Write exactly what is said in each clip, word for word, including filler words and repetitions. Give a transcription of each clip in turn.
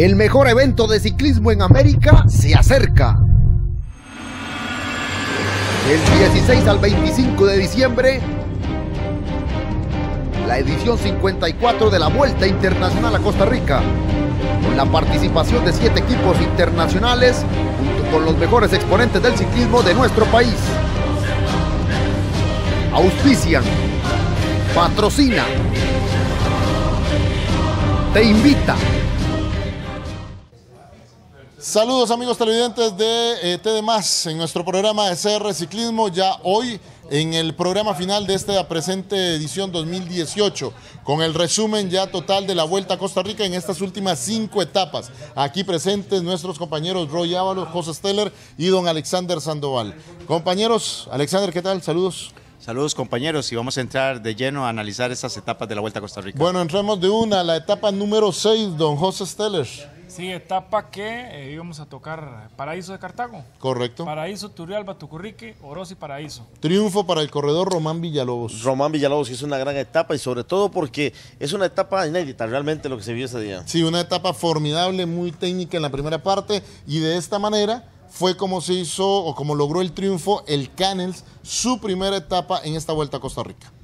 El mejor evento de ciclismo en América se acerca. Del dieciséis al veinticinco de diciembre, la edición cincuenta y cuatro de la Vuelta Internacional a Costa Rica, con la participación de siete equipos internacionales, junto con los mejores exponentes del ciclismo de nuestro país. Auspician, patrocina, te invita. Saludos amigos televidentes de eh, T D más en nuestro programa de C R Ciclismo, ya hoy en el programa final de esta presente edición dos mil dieciocho, con el resumen ya total de la Vuelta a Costa Rica en estas últimas cinco etapas. Aquí presentes nuestros compañeros Roy Ábalos, José Steller y don Alexander Sandoval. Compañeros, Alexander, ¿qué tal? Saludos. Saludos compañeros, y vamos a entrar de lleno a analizar estas etapas de la Vuelta a Costa Rica. Bueno, entremos de una, la etapa número seis, don José Steller. Sí, etapa que eh, íbamos a tocar Paraíso de Cartago. Correcto. Paraíso, Turrialba, Tucurrique, Orosi, Paraíso. Triunfo para el corredor Román Villalobos. Román Villalobos hizo una gran etapa y sobre todo porque es una etapa inédita realmente lo que se vio ese día. Sí, una etapa formidable, muy técnica en la primera parte, y de esta manera fue como se hizo o como logró el triunfo el Canels, su primera etapa en esta Vuelta a Costa Rica.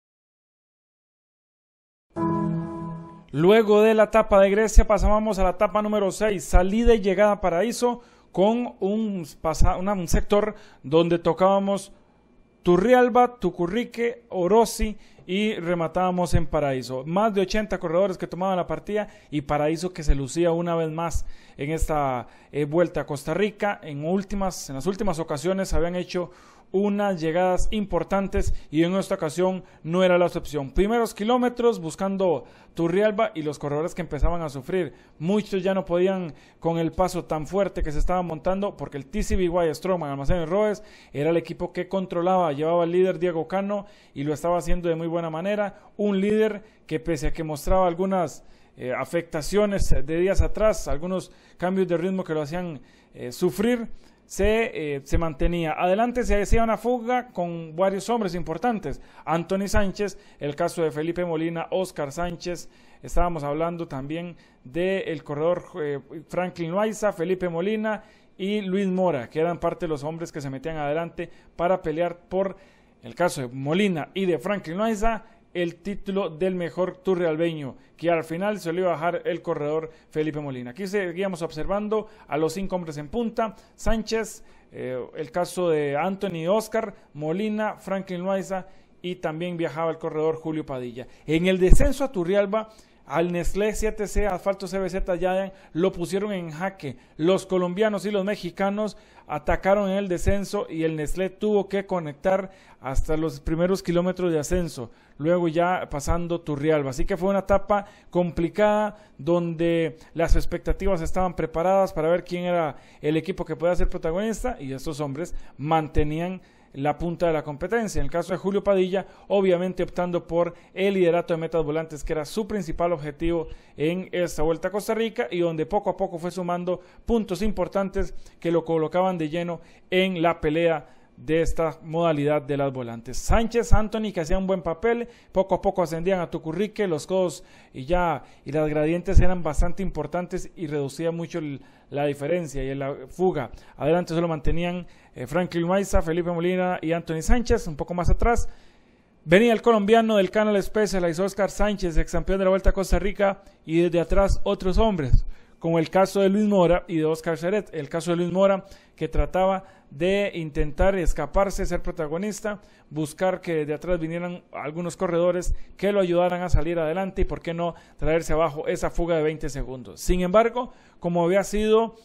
Luego de la etapa de Grecia pasábamos a la etapa número seis, salida y llegada a Paraíso, con un, pasa, una, un sector donde tocábamos Turrialba, Tucurrique, Orosi y rematábamos en Paraíso. Más de ochenta corredores que tomaban la partida y Paraíso que se lucía una vez más en esta eh, Vuelta a Costa Rica. En, últimas, en las últimas ocasiones habían hecho unas llegadas importantes y en esta ocasión no era la excepción. Primeros kilómetros buscando Turrialba y los corredores que empezaban a sufrir. Muchos ya no podían con el paso tan fuerte que se estaba montando porque el T C B Y Strongman Almacenes Roes era el equipo que controlaba, llevaba al líder Diego Cano y lo estaba haciendo de muy buena manera. Un líder que pese a que mostraba algunas eh, afectaciones de días atrás, algunos cambios de ritmo que lo hacían eh, sufrir, Se, eh, se mantenía. Adelante se hacía una fuga con varios hombres importantes. Anthony Sánchez, el caso de Felipe Molina, Oscar Sánchez, estábamos hablando también del corredor eh, Franklin Loaiza, Felipe Molina y Luis Mora, que eran parte de los hombres que se metían adelante para pelear por el caso de Molina y de Franklin Loaiza, el título del mejor turrialbeño, que al final se le iba a bajar el corredor Felipe Molina. Aquí seguíamos observando a los cinco hombres en punta: Sánchez, eh, el caso de Anthony y Oscar, Molina, Franklin Loaiza, y también viajaba el corredor Julio Padilla. En el descenso a Turrialba, al Nestlé siete C Asfalto C B Z Giant lo pusieron en jaque. Los colombianos y los mexicanos atacaron en el descenso y el Nestlé tuvo que conectar hasta los primeros kilómetros de ascenso, luego ya pasando Turrialba. Así que fue una etapa complicada donde las expectativas estaban preparadas para ver quién era el equipo que podía ser protagonista, y estos hombres mantenían la punta de la competencia. En el caso de Julio Padilla, obviamente optando por el liderato de metas volantes, que era su principal objetivo en esta Vuelta a Costa Rica, y donde poco a poco fue sumando puntos importantes que lo colocaban de lleno en la pelea de esta modalidad de las volantes. Sánchez, Anthony, que hacían un buen papel, poco a poco ascendían a Tucurrique, los codos y ya y las gradientes eran bastante importantes y reducía mucho el, la diferencia y en la fuga. Adelante solo mantenían eh, Franklin Loaiza, Felipe Molina y Anthony Sánchez. Un poco más atrás venía el colombiano del Canal Specialized, Oscar Sánchez, ex campeón de la Vuelta a Costa Rica, y desde atrás otros hombres, como el caso de Luis Mora y de Oscar Seret. El caso de Luis Mora, que trataba de intentar escaparse, ser protagonista, buscar que de atrás vinieran algunos corredores que lo ayudaran a salir adelante y por qué no traerse abajo esa fuga de veinte segundos. Sin embargo, como había sido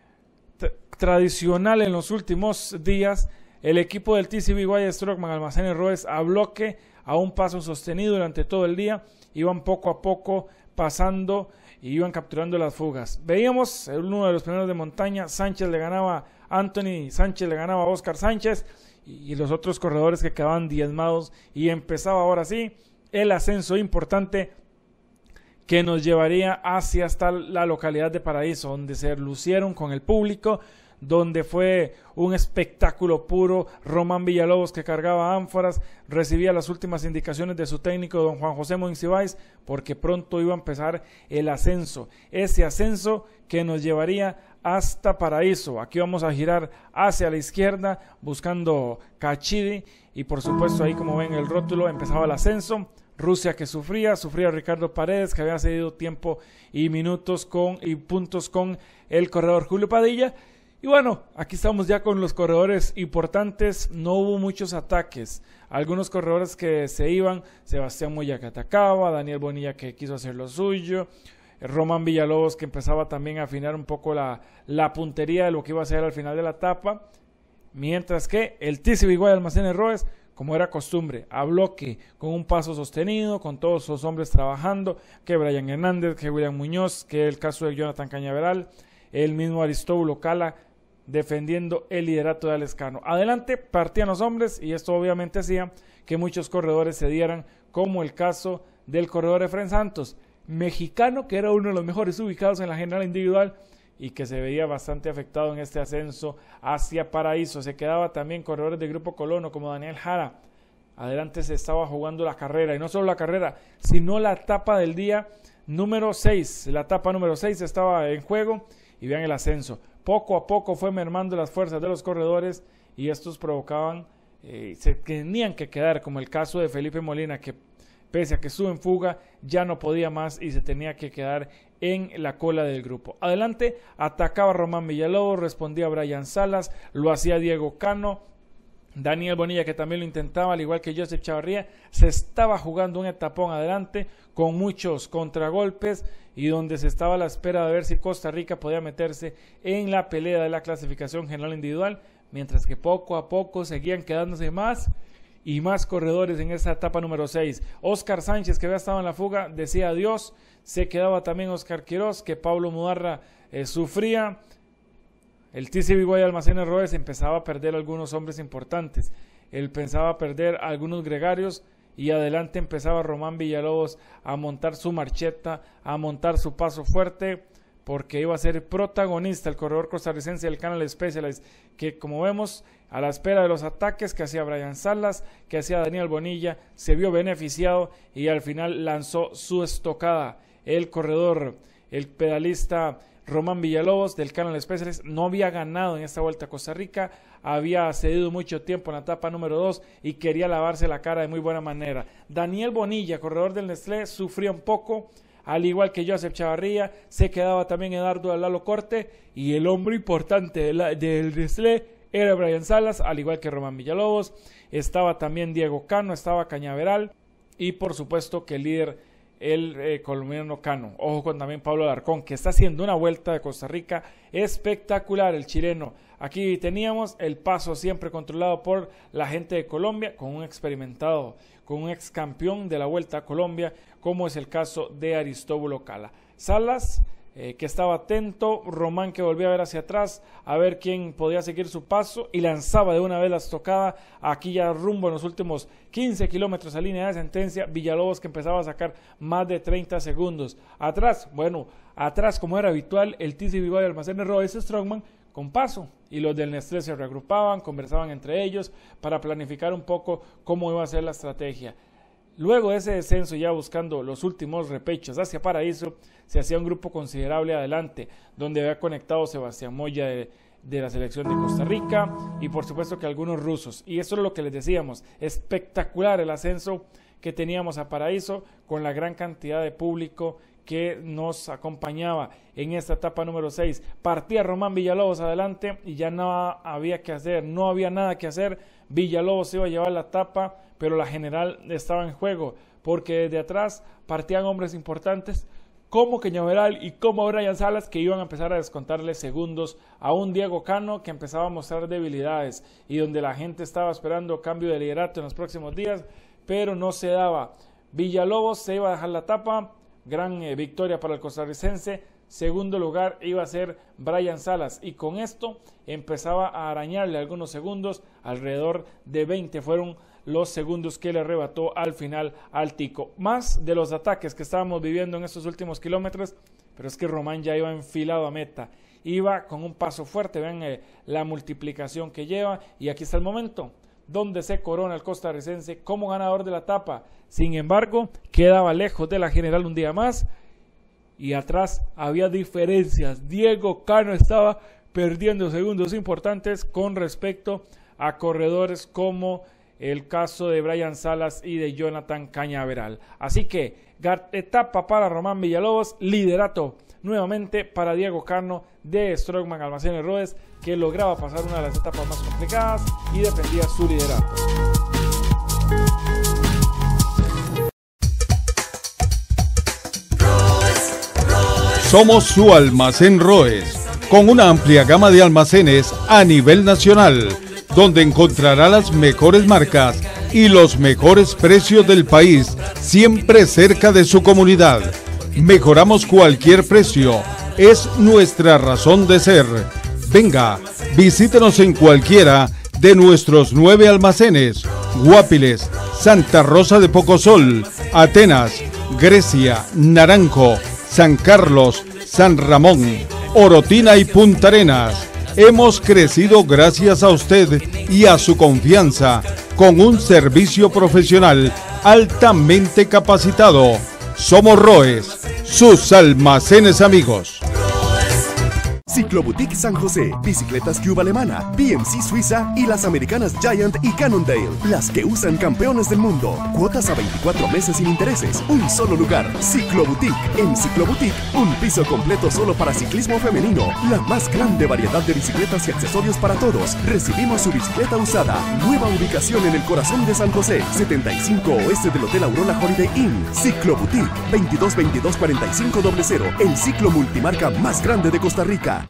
tradicional en los últimos días, el equipo del T C B Y Strongman Almacenes Roes, a bloque, a un paso sostenido durante todo el día, iban poco a poco pasando y iban capturando las fugas. Veíamos en uno de los primeros de montaña, Sánchez le ganaba a Anthony, Sánchez le ganaba a Oscar Sánchez y, y los otros corredores que quedaban diezmados, y empezaba ahora sí el ascenso importante que nos llevaría hacia hasta la localidad de Paraíso, donde se lucieron con el público, donde fue un espectáculo puro. Román Villalobos, que cargaba ánforas, recibía las últimas indicaciones de su técnico, don Juan José Monsiváis, porque pronto iba a empezar el ascenso, ese ascenso que nos llevaría hasta Paraíso. Aquí vamos a girar hacia la izquierda buscando Cachidi, y por supuesto ahí, como ven el rótulo, empezaba el ascenso. Rusia, que sufría, sufría Ricardo Paredes, que había cedido tiempo y minutos con y puntos con el corredor Julio Padilla. Y bueno, aquí estamos ya con los corredores importantes. No hubo muchos ataques, algunos corredores que se iban: Sebastián Moya, que atacaba, Daniel Bonilla, que quiso hacer lo suyo, Román Villalobos, que empezaba también a afinar un poco la, la puntería de lo que iba a hacer al final de la etapa, mientras que el T C Biguay Almacenes Roes, como era costumbre, a bloque, con un paso sostenido, con todos sus hombres trabajando, que Brian Hernández, que William Muñoz, que el caso de Jonathan Cañaveral, el mismo Aristóbulo Cala, defendiendo el liderato de Alescano. Adelante partían los hombres, y esto obviamente hacía que muchos corredores se dieran, como el caso del corredor Efren Santos, mexicano, que era uno de los mejores ubicados en la general individual y que se veía bastante afectado en este ascenso hacia Paraíso. Se quedaba también corredores del Grupo Colono, como Daniel Jara. Adelante se estaba jugando la carrera, y no solo la carrera, sino la etapa del día número seis. La etapa número seis estaba en juego, y vean el ascenso. Poco a poco fue mermando las fuerzas de los corredores, y estos provocaban, eh, se tenían que quedar, como el caso de Felipe Molina, que pese a que estuvo en fuga, ya no podía más y se tenía que quedar en la cola del grupo. Adelante atacaba Román Villalobos, respondía Brian Salas, lo hacía Diego Cano, Daniel Bonilla, que también lo intentaba, al igual que Joseph Chavarría. Se estaba jugando un etapón adelante, con muchos contragolpes, y donde se estaba a la espera de ver si Costa Rica podía meterse en la pelea de la clasificación general individual, mientras que poco a poco seguían quedándose más y más corredores en esa etapa número seis. Oscar Sánchez, que había estado en la fuga, decía adiós. Se quedaba también Oscar Quiroz, que Pablo Mudarra eh, sufría. El T C Biguay Almacenes Roes empezaba a perder algunos hombres importantes. Él pensaba perder algunos gregarios, y adelante empezaba Román Villalobos a montar su marcheta, a montar su paso fuerte, porque iba a ser protagonista el corredor costarricense del Canal Specialized, que como vemos, a la espera de los ataques que hacía Brian Salas, que hacía Daniel Bonilla, se vio beneficiado y al final lanzó su estocada. El corredor, el pedalista Román Villalobos del Canal Specialized, no había ganado en esta vuelta a Costa Rica, había cedido mucho tiempo en la etapa número dos y quería lavarse la cara de muy buena manera. Daniel Bonilla, corredor del Nestlé, sufría un poco, al igual que Joseph Chavarría. Se quedaba también Eduardo Lalo Corte, y el hombre importante de la, del Nestlé era Brian Salas, al igual que Román Villalobos. Estaba también Diego Cano, estaba Cañaveral, y por supuesto que el líder, el eh, colombiano Cano. Ojo con también Pablo Alarcón, que está haciendo una vuelta de Costa Rica espectacular, el chileno. Aquí teníamos el paso siempre controlado por la gente de Colombia, con un experimentado, con un ex campeón de la Vuelta a Colombia, como es el caso de Aristóbulo Cala. Salas, eh, que estaba atento, Román, que volvía a ver hacia atrás, a ver quién podía seguir su paso, y lanzaba de una vez la estocada, aquí ya rumbo en los últimos quince kilómetros a línea de sentencia. Villalobos, que empezaba a sacar más de treinta segundos. Atrás, bueno, atrás, como era habitual, el T C Biguay Almacenes Roes Strongman con paso, y los del Nestlé se reagrupaban, conversaban entre ellos para planificar un poco cómo iba a ser la estrategia. Luego de ese descenso, ya buscando los últimos repechos hacia Paraíso, se hacía un grupo considerable adelante, donde había conectado Sebastián Moya de, de la selección de Costa Rica, y por supuesto que algunos rusos. Y eso es lo que les decíamos, espectacular el ascenso que teníamos a Paraíso, con la gran cantidad de público que nos acompañaba en esta etapa número seis. Partía Román Villalobos adelante y ya no había que hacer, no había nada que hacer. Villalobos iba a llevar la etapa, pero la general estaba en juego, porque desde atrás partían hombres importantes como Cañaveral y como Brian Salas, que iban a empezar a descontarle segundos a un Diego Cano que empezaba a mostrar debilidades, y donde la gente estaba esperando cambio de liderato en los próximos días, pero no se daba. Villalobos se iba a dejar la etapa. Gran eh, victoria para el costarricense. segundo lugar iba a ser Brian Salas, y con esto empezaba a arañarle algunos segundos, alrededor de veinte fueron los segundos que le arrebató al final al Tico. Más de los ataques que estábamos viviendo en estos últimos kilómetros, pero es que Román ya iba enfilado a meta, iba con un paso fuerte, vean eh, la multiplicación que lleva, y aquí está el momento donde se corona el costarricense como ganador de la etapa. Sin embargo, quedaba lejos de la general un día más, y atrás había diferencias. Diego Cano estaba perdiendo segundos importantes con respecto a corredores como el caso de Brian Salas y de Jonathan Cañaveral. Así que etapa para Román Villalobos, liderato nuevamente para Diego Cano de Strongman Almacenes Roes, que lograba pasar una de las etapas más complicadas y defendía su liderato. Somos su almacén Roes, con una amplia gama de almacenes a nivel nacional, donde encontrará las mejores marcas y los mejores precios del país, siempre cerca de su comunidad. Mejoramos cualquier precio, es nuestra razón de ser. Venga, visítenos en cualquiera de nuestros nueve almacenes: Guapiles, Santa Rosa de Pocosol, Atenas, Grecia, Naranjo, San Carlos, San Ramón, Orotina y Punta Arenas. Hemos crecido gracias a usted y a su confianza, con un servicio profesional altamente capacitado. Somos Roes, sus almacenes amigos. Cicloboutique San José, bicicletas Cube alemana, B M C Suiza y las americanas Giant y Cannondale, las que usan campeones del mundo. Cuotas a veinticuatro meses sin intereses, un solo lugar. Cicloboutique. En Cicloboutique, un piso completo solo para ciclismo femenino, la más grande variedad de bicicletas y accesorios para todos. Recibimos su bicicleta usada. Nueva ubicación en el corazón de San José, setenta y cinco oeste del Hotel Aurora Holiday Inn. Cicloboutique, veintidós veintidós cuarenta y cinco cero cero, el ciclo multimarca más grande de Costa Rica.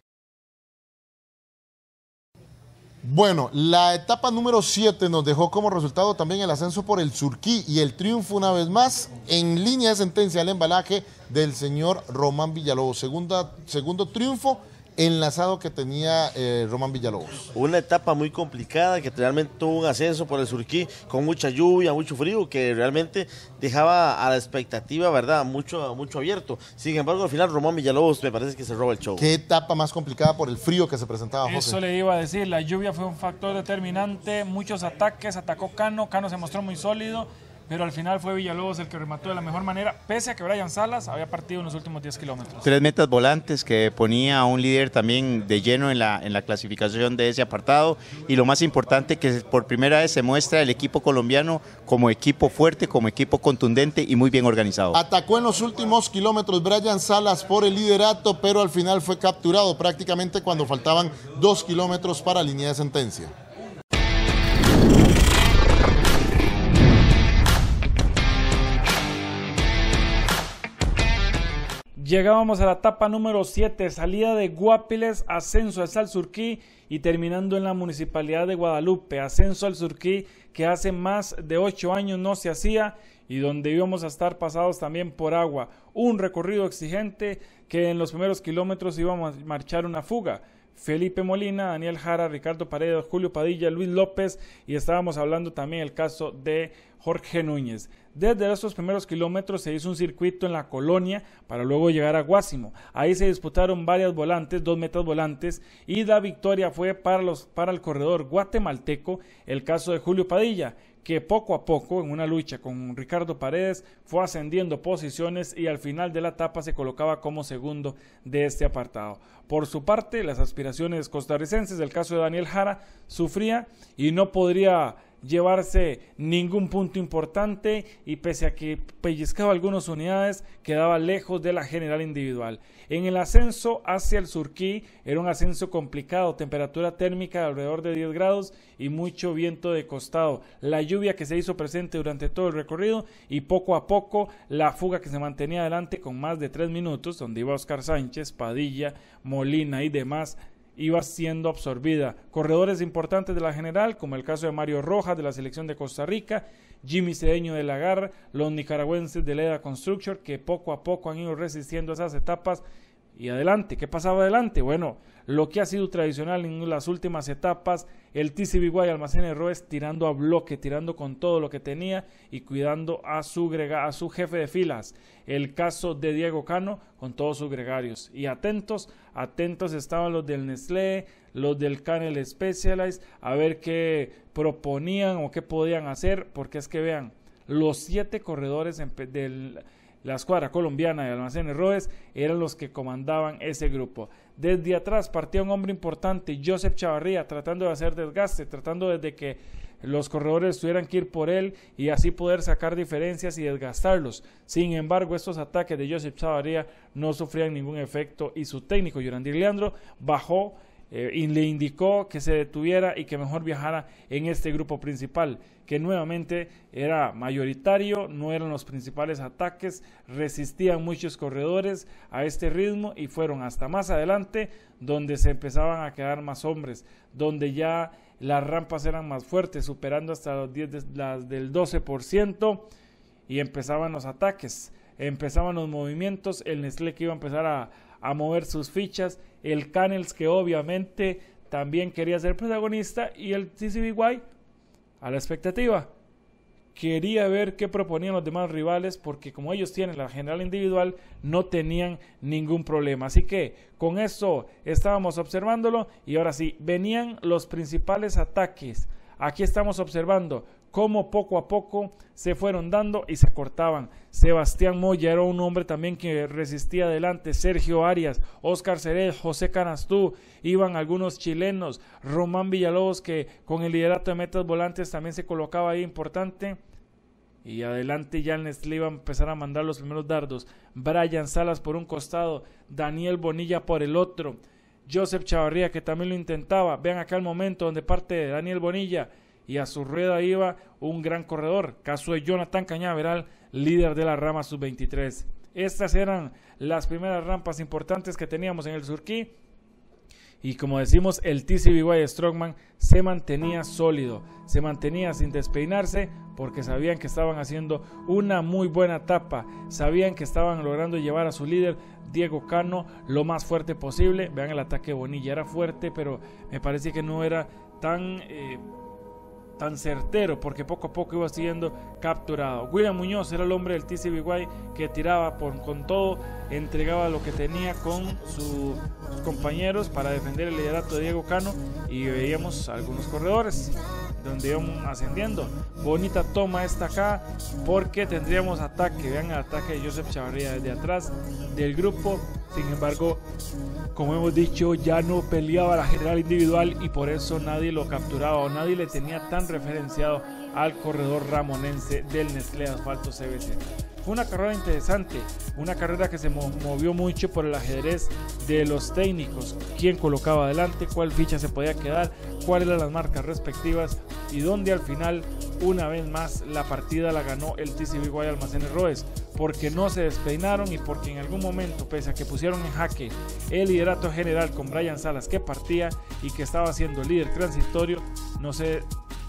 Bueno, la etapa número siete nos dejó como resultado también el ascenso por el Surquí y el triunfo una vez más en línea de sentencia al embalaje del señor Román Villalobos. Segunda, segundo triunfo enlazado que tenía eh, Román Villalobos. Una etapa muy complicada que realmente tuvo un ascenso por el Surquí con mucha lluvia, mucho frío, que realmente dejaba a la expectativa, ¿verdad? Mucho, mucho abierto. Sin embargo, al final Román Villalobos me parece que se roba el show. ¿Qué etapa más complicada por el frío que se presentaba, José? Eso le iba a decir, la lluvia fue un factor determinante, muchos ataques, atacó Cano, Cano se mostró muy sólido, pero al final fue Villalobos el que remató de la mejor manera, pese a que Brian Salas había partido en los últimos diez kilómetros. Tres metas volantes que ponía a un líder también de lleno en la, en la clasificación de ese apartado, y lo más importante, que por primera vez se muestra el equipo colombiano como equipo fuerte, como equipo contundente y muy bien organizado. Atacó en los últimos kilómetros Brian Salas por el liderato, pero al final fue capturado prácticamente cuando faltaban dos kilómetros para línea de sentencia. Llegábamos a la etapa número siete, salida de Guapiles, ascenso hasta el Surquí y terminando en la Municipalidad de Guadalupe, ascenso al Surquí que hace más de ocho años no se hacía y donde íbamos a estar pasados también por agua. Un recorrido exigente que en los primeros kilómetros íbamos a marchar una fuga. Felipe Molina, Daniel Jara, Ricardo Paredes, Julio Padilla, Luis López, y estábamos hablando también el caso de Jorge Núñez. Desde estos primeros kilómetros se hizo un circuito en la colonia para luego llegar a Guásimo. Ahí se disputaron varias volantes, dos metas volantes, y la victoria fue para, los, para el corredor guatemalteco, el caso de Julio Padilla, que poco a poco, en una lucha con Ricardo Paredes, fue ascendiendo posiciones y al final de la etapa se colocaba como segundo de este apartado. Por su parte, las aspiraciones costarricenses, el caso de Daniel Jara, sufría y no podría llevarse ningún punto importante, y pese a que pellizcaba algunas unidades, quedaba lejos de la general individual. En el ascenso hacia el Surquí era un ascenso complicado, temperatura térmica de alrededor de diez grados y mucho viento de costado, la lluvia que se hizo presente durante todo el recorrido y poco a poco la fuga que se mantenía adelante con más de tres minutos, donde iba Oscar Sánchez, Padilla, Molina y demás, iba siendo absorbida. Corredores importantes de la general, como el caso de Mario Rojas de la selección de Costa Rica, Jimmy Cedeño de Lagar, los nicaragüenses de Leda Construction, que poco a poco han ido resistiendo esas etapas Y adelante, ¿qué pasaba adelante? Bueno, lo que ha sido tradicional en las últimas etapas, el T C B Y Almacenes Roes tirando a bloque, tirando con todo lo que tenía y cuidando a su, grega, a su jefe de filas. El caso de Diego Cano con todos sus gregarios. Y atentos, atentos estaban los del Nestlé, los del Canel Specialized, a ver qué proponían o qué podían hacer, porque es que vean, los siete corredores del... La escuadra colombiana de Almacenes Roes eran los que comandaban ese grupo. Desde atrás partía un hombre importante, Joseph Chavarría, tratando de hacer desgaste, tratando de que los corredores tuvieran que ir por él y así poder sacar diferencias y desgastarlos. Sin embargo, estos ataques de Joseph Chavarría no sufrían ningún efecto y su técnico, Yurandir Leandro, bajó eh, y le indicó que se detuviera y que mejor viajara en este grupo principal, que nuevamente era mayoritario, no eran los principales ataques, resistían muchos corredores a este ritmo y fueron hasta más adelante donde se empezaban a quedar más hombres, donde ya las rampas eran más fuertes, superando hasta los diez de, las del doce por ciento y empezaban los ataques, empezaban los movimientos, el Nestlé que iba a empezar a, a mover sus fichas, el Canels que obviamente también quería ser protagonista y el T C B Y a la expectativa. Quería ver qué proponían los demás rivales porque como ellos tienen la general individual no tenían ningún problema. Así que con eso estábamos observándolo y ahora sí, venían los principales ataques. Aquí estamos observando cómo poco a poco se fueron dando y se cortaban. Sebastián Moya era un hombre también que resistía adelante, Sergio Arias, Oscar Cered, José Canastú, iban algunos chilenos, Román Villalobos que con el liderato de metas volantes también se colocaba ahí importante. Y adelante ya el Nestlé iba a empezar a mandar los primeros dardos. Brian Salas por un costado, Daniel Bonilla por el otro, Joseph Chavarría que también lo intentaba. Vean acá el momento donde parte de Daniel Bonilla y a su rueda iba un gran corredor, caso de Jonathan Cañaveral, líder de la rama sub veintitrés. Estas eran las primeras rampas importantes que teníamos en el Surquí. Y como decimos, el T C B Y Strongman se mantenía sólido, se mantenía sin despeinarse porque sabían que estaban haciendo una muy buena etapa, sabían que estaban logrando llevar a su líder Diego Cano lo más fuerte posible. Vean el ataque de Bonilla, era fuerte pero me parece que no era tan... Eh, tan certero porque poco a poco iba siendo capturado. William Muñoz era el hombre del T C B Y que tiraba por, con todo, entregaba lo que tenía con su, sus compañeros para defender el liderato de Diego Cano y veíamos algunos corredores donde iban ascendiendo. Bonita toma esta acá porque tendríamos ataque, vean el ataque de Joseph Chavarría desde atrás del grupo. Sin embargo, como hemos dicho, ya no peleaba la general individual y por eso nadie lo capturaba o nadie le tenía tan referenciado al corredor ramonense del Nestlé Asfalto C B C. Fue una carrera interesante, una carrera que se movió mucho por el ajedrez de los técnicos, quién colocaba adelante, cuál ficha se podía quedar, cuáles eran las marcas respectivas y donde al final, una vez más, la partida la ganó el T C B Y Almacenes Roes, porque no se despeinaron y porque en algún momento, pese a que pusieron en jaque el liderato general con Brian Salas que partía y que estaba siendo líder transitorio, no se,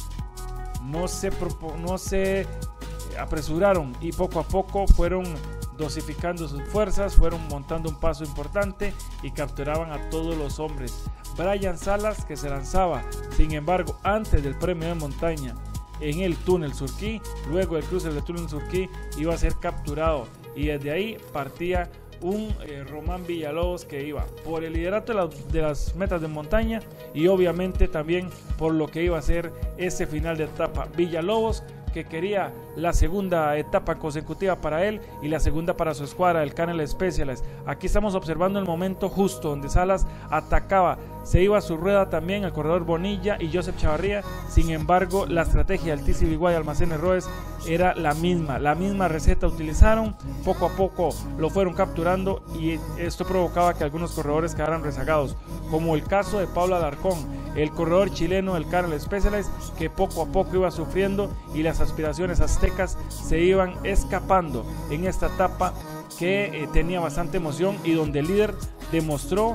no se, no se apresuraron y poco a poco fueron dosificando sus fuerzas, fueron montando un paso importante y capturaban a todos los hombres. Brian Salas que se lanzaba, sin embargo, antes del premio de montaña en el túnel Surquí, luego del cruce del túnel Surquí iba a ser capturado y desde ahí partía un eh, Román Villalobos que iba por el liderato de, la, de las metas de montaña y obviamente también por lo que iba a ser ese final de etapa. Villalobos que quería la segunda etapa consecutiva para él y la segunda para su escuadra, el Canel Specialized. Aquí estamos observando el momento justo donde Salas atacaba, se iba a su rueda también el corredor Bonilla y Joseph Chavarría. Sin embargo, la estrategia del T C B Y Almacenes Roes era la misma, la misma receta utilizaron, poco a poco lo fueron capturando y esto provocaba que algunos corredores quedaran rezagados, como el caso de Pablo Alarcón, el corredor chileno del Canel Specialized, que poco a poco iba sufriendo y las aspiraciones aztecas se iban escapando en esta etapa que eh, tenía bastante emoción y donde el líder demostró que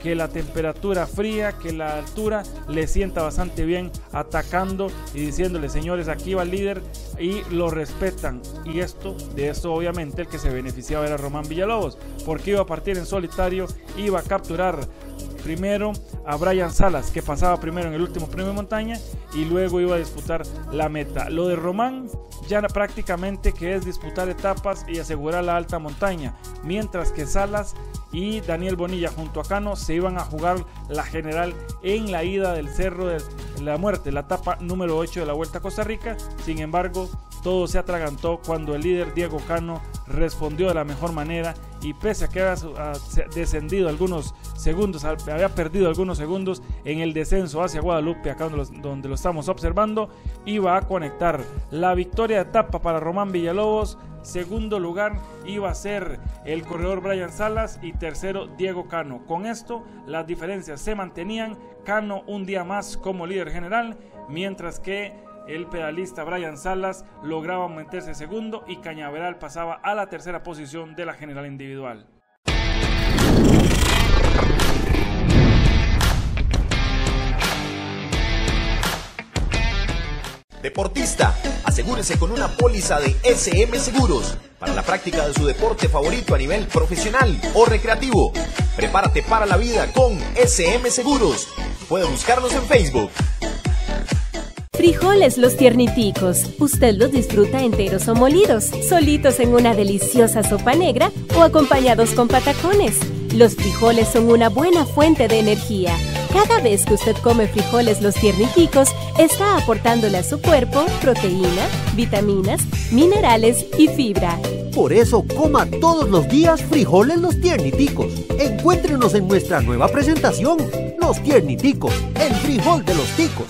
que la temperatura fría, que la altura le sienta bastante bien, atacando y diciéndole, señores, aquí va el líder, y lo respetan. Y esto, de esto obviamente el que se beneficiaba era Román Villalobos, porque iba a partir en solitario, iba a capturar primero a Brian Salas, que pasaba primero en el último premio de montaña, y luego iba a disputar la meta. Lo de Román ya prácticamente que es disputar etapas y asegurar la alta montaña, mientras que Salas y Daniel Bonilla junto a Cano se iban a jugar la general en la ida del Cerro de la Muerte, la etapa número ocho de la Vuelta a Costa Rica. Sin embargo, todo se atragantó cuando el líder Diego Cano respondió de la mejor manera, y pese a que había descendido algunos segundos, había perdido algunos segundos en el descenso hacia Guadalupe, acá donde lo, donde lo estamos observando, iba a conectar la victoria de etapa para Román Villalobos. Segundo lugar iba a ser el corredor Brian Salas y tercero Diego Cano. Con esto las diferencias se mantenían, Cano un día más como líder general, mientras que el pedalista Brian Salas lograba meterse segundo y Cañaveral pasaba a la tercera posición de la general individual. Deportista, asegúrese con una póliza de S M Seguros para la práctica de su deporte favorito a nivel profesional o recreativo. Prepárate para la vida con S M Seguros. Puede buscarnos en Facebook. Frijoles Los Tierniticos. Usted los disfruta enteros o molidos, solitos en una deliciosa sopa negra o acompañados con patacones. Los frijoles son una buena fuente de energía. Cada vez que usted come frijoles Los Tierniticos, está aportándole a su cuerpo proteína, vitaminas, minerales y fibra. Por eso coma todos los días frijoles Los Tierniticos. Encuéntrenos en nuestra nueva presentación, Los Tierniticos, el frijol de los ticos.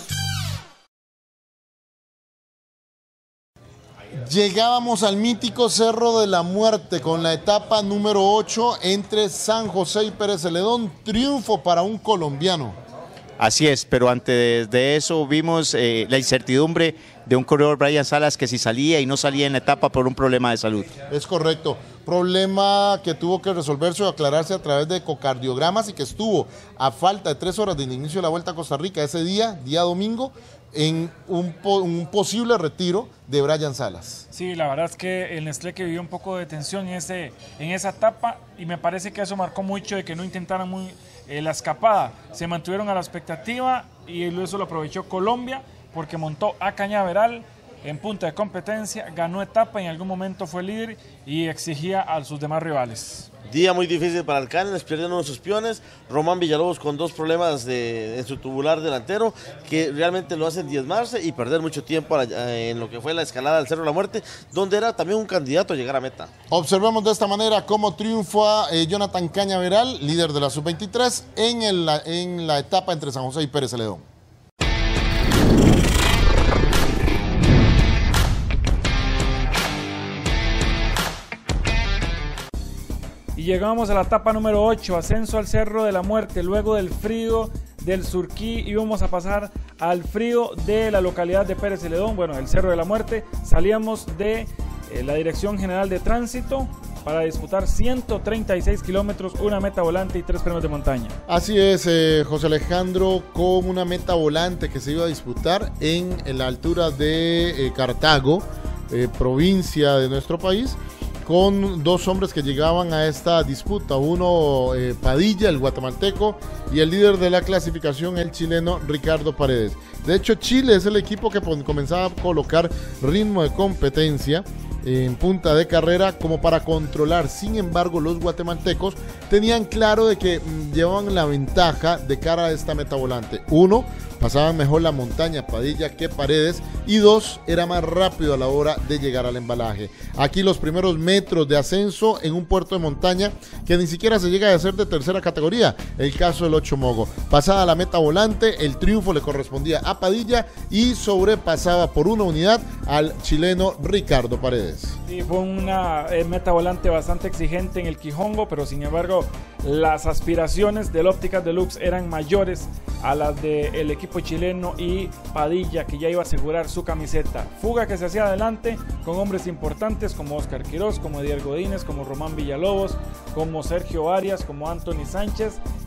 Llegábamos al mítico Cerro de la Muerte con la etapa número ocho entre San José y Pérez Celedón. Triunfo para un colombiano. Así es, pero antes de eso vimos eh, la incertidumbre de un corredor Brian Salas, que si salía y no salía en la etapa por un problema de salud. Es correcto, problema que tuvo que resolverse o aclararse a través de ecocardiogramas, y que estuvo a falta de tres horas del inicio de la Vuelta a Costa Rica ese día, día domingo, en un, po un posible retiro de Brian Salas. Sí, la verdad es que el Nestlé que vivió un poco de tensión en, ese, en esa etapa, y me parece que eso marcó mucho de que no intentaran muy eh, la escapada. Se mantuvieron a la expectativa y eso lo aprovechó Colombia, porque montó a Cañaveral en punta de competencia, ganó etapa, en algún momento fue líder y exigía a sus demás rivales. Día muy difícil para el Cáceres, perdieron uno de sus peones, Román Villalobos con dos problemas de, en su tubular delantero que realmente lo hacen diezmarse y perder mucho tiempo en lo que fue la escalada del Cerro de la Muerte, donde era también un candidato a llegar a meta. Observemos de esta manera cómo triunfa eh, Jonathan Cañaveral, líder de la sub veintitrés, en, el, en la etapa entre San José y Pérez Celedón. Y llegamos a la etapa número ocho, ascenso al Cerro de la Muerte. Luego del frío del Surquí íbamos a pasar al frío de la localidad de Pérez Celedón, bueno, el Cerro de la Muerte. Salíamos de eh, la Dirección General de Tránsito para disputar ciento treinta y seis kilómetros, una meta volante y tres premios de montaña. Así es, eh, José Alejandro, con una meta volante que se iba a disputar en, en la altura de eh, Cartago, eh, provincia de nuestro país, con dos hombres que llegaban a esta disputa, uno eh, Padilla, el guatemalteco, y el líder de la clasificación, el chileno Ricardo Paredes. De hecho, Chile es el equipo que comenzaba a colocar ritmo de competencia en punta de carrera como para controlar. Sin embargo, los guatemaltecos tenían claro de que mm, llevaban la ventaja de cara a esta meta volante. Uno, pasaban mejor la montaña Padilla que Paredes, y dos, era más rápido a la hora de llegar al embalaje. Aquí los primeros metros de ascenso en un puerto de montaña que ni siquiera se llega a ser de tercera categoría, el caso del Ocho Mogo. Pasada la meta volante, el triunfo le correspondía a Padilla y sobrepasaba por una unidad al chileno Ricardo Paredes. Sí, fue una eh, meta volante bastante exigente en el Quijongo, pero sin embargo las aspiraciones del Ópticas Deluxe eran mayores a las del equipo chileno y Padilla, que ya iba a asegurar su camiseta. Fuga que se hacía adelante con hombres importantes como Oscar Quiroz, como Edier Godínez, como Román Villalobos, como Sergio Arias, como Anthony Sánchez,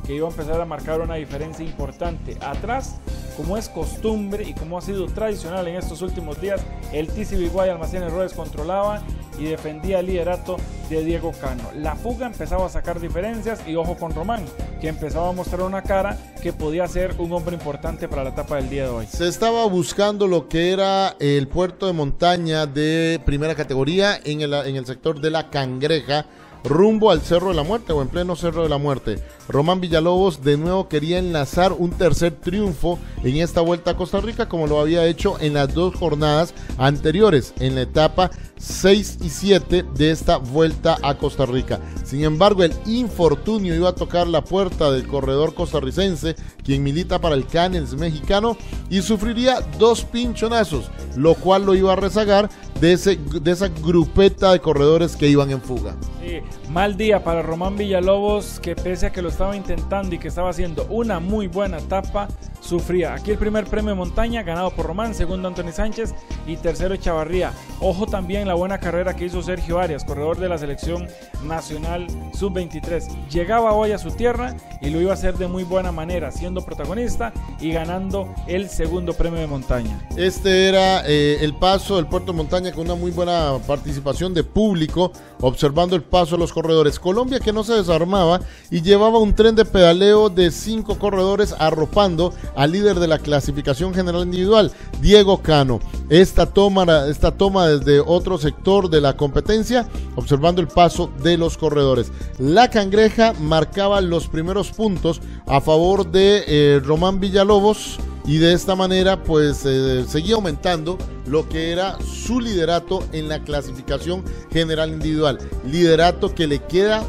que iba a empezar a marcar una diferencia importante. Atrás, como es costumbre y como ha sido tradicional en estos últimos días, el T C B Y Almacenes Rodes controlaba y defendía el liderato de Diego Cano. La fuga empezaba a sacar diferencias y ojo con Román, que empezaba a mostrar una cara que podía ser un hombre importante para la etapa del día de hoy. Se estaba buscando lo que era el puerto de montaña de primera categoría en el, en el sector de la Cangreja, rumbo al Cerro de la Muerte o en pleno Cerro de la Muerte. Román Villalobos de nuevo quería enlazar un tercer triunfo en esta vuelta a Costa Rica, como lo había hecho en las dos jornadas anteriores, en la etapa seis y siete de esta vuelta a Costa Rica. Sin embargo, el infortunio iba a tocar la puerta del corredor costarricense, quien milita para el Canels mexicano, y sufriría dos pinchonazos, lo cual lo iba a rezagar de, ese, de esa grupeta de corredores que iban en fuga. Sí, mal día para Román Villalobos, que pese a que lo estaba intentando y que estaba haciendo una muy buena etapa, sufría. Aquí el primer premio de montaña ganado por Román, segundo Anthony Sánchez y tercero Chavarría. Ojo también la buena carrera que hizo Sergio Arias, corredor de la selección nacional sub veintitrés. Llegaba hoy a su tierra y lo iba a hacer de muy buena manera, siendo protagonista y ganando el segundo premio de montaña. Este era eh, el paso del puerto de montaña con una muy buena participación de público, observando el paso de los corredores. Colombia, que no se desarmaba y llevaba un tren de pedaleo de cinco corredores arropando al líder de la clasificación general individual, Diego Cano. Esta toma, esta toma desde otro sector de la competencia, observando el paso de los corredores. La Cangreja marcaba los primeros puntos a favor de eh, Román Villalobos, y de esta manera pues eh, seguía aumentando lo que era su liderato en la clasificación general individual, liderato que le queda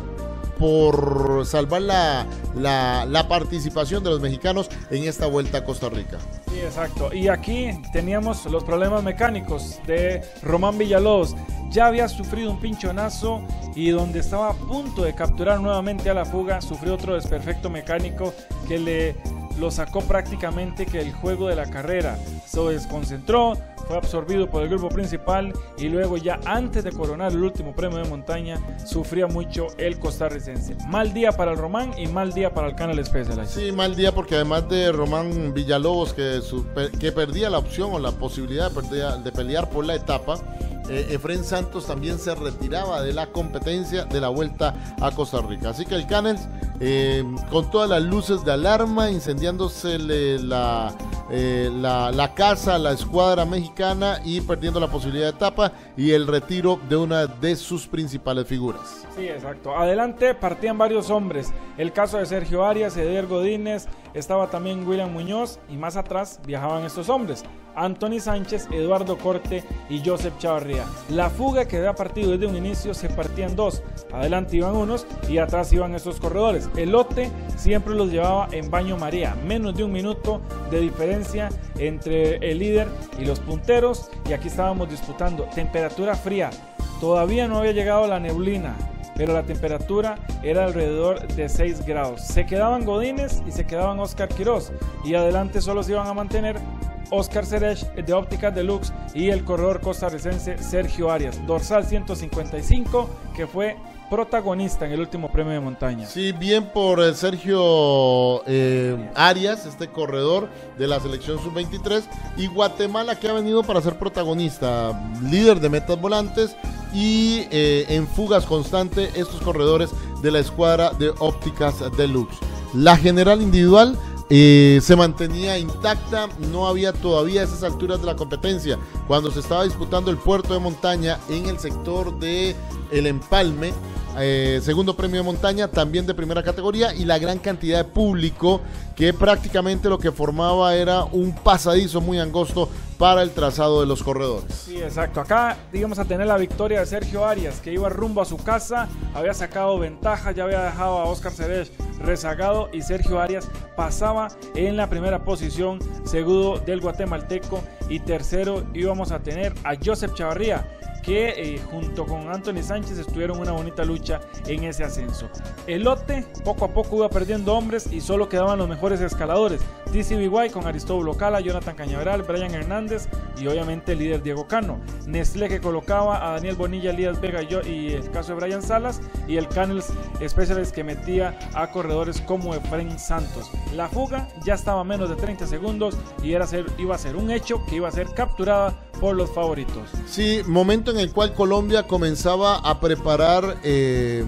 por salvar la, la, la participación de los mexicanos en esta vuelta a Costa Rica. Sí, exacto. Y aquí teníamos los problemas mecánicos de Román Villalobos. Ya había sufrido un pinchonazo y donde estaba a punto de capturar nuevamente a la fuga, sufrió otro desperfecto mecánico que le lo sacó prácticamente que el juego de la carrera. Se desconcentró, fue absorbido por el grupo principal y luego ya antes de coronar el último premio de montaña sufría mucho el costarricense. Mal día para el Román y mal día para el Canal Specialized. Sí, mal día porque además de Román Villalobos que, su, que perdía la opción o la posibilidad de, perder, de pelear por la etapa, eh, Efren Santos también se retiraba de la competencia de la vuelta a Costa Rica. Así que el Canels eh, con todas las luces de alarma, incendiándose la, eh, la, la casa, la escuadra mexicana y perdiendo la posibilidad de etapa y el retiro de una de sus principales figuras. Sí, exacto. Adelante partían varios hombres. El caso de Sergio Arias, Eder Godínez, estaba también William Muñoz y más atrás viajaban estos hombres: Anthony Sánchez, Eduardo Corte y Joseph Chavarría. La fuga que había partido desde un inicio se partía en dos. Adelante iban unos y atrás iban estos corredores. El lote siempre los llevaba en baño María, menos de un minuto de diferencia entre el líder y los punteros. Y aquí estábamos disputando temperatura fría. Todavía no había llegado la neblina, pero la temperatura era alrededor de seis grados. Se quedaban Godínez y se quedaban Oscar Quiroz, y adelante solo se iban a mantener Oscar Serech de Ópticas Deluxe y el corredor costarricense Sergio Arias, dorsal ciento cincuenta y cinco, que fue protagonista en el último premio de montaña. Sí, bien por eh, Sergio eh, Arias, este corredor de la selección sub veintitrés, y Guatemala, que ha venido para ser protagonista, líder de metas volantes y eh, en fugas constante, estos corredores de la escuadra de Ópticas Deluxe. La general individual Eh, se mantenía intacta, no había todavía a esas alturas de la competencia, cuando se estaba disputando el puerto de montaña en el sector de El Empalme, eh, segundo premio de montaña, también de primera categoría, y la gran cantidad de público que prácticamente lo que formaba era un pasadizo muy angosto para el trazado de los corredores. Sí, exacto. Acá íbamos a tener la victoria de Sergio Arias, que iba rumbo a su casa, había sacado ventaja, ya había dejado a Oscar Serech rezagado, y Sergio Arias pasaba en la primera posición, segundo del guatemalteco, y tercero íbamos a tener a Joseph Chavarría, que eh, junto con Anthony Sánchez estuvieron una bonita lucha en ese ascenso. El lote poco a poco iba perdiendo hombres y solo quedaban los mejores escaladores. T C B Y con Aristóbulo Cala, Jonathan Cañaveral, Brian Hernández y obviamente el líder Diego Cano. Nestlé que colocaba a Daniel Bonilla, Elías Vega y el caso de Brian Salas, y el Canels Specialist que metía a corredores como Efraín Santos. La fuga ya estaba a menos de treinta segundos y era ser, iba a ser un hecho que iba a ser capturada por los favoritos. Sí, momento en el cual Colombia comenzaba a preparar eh,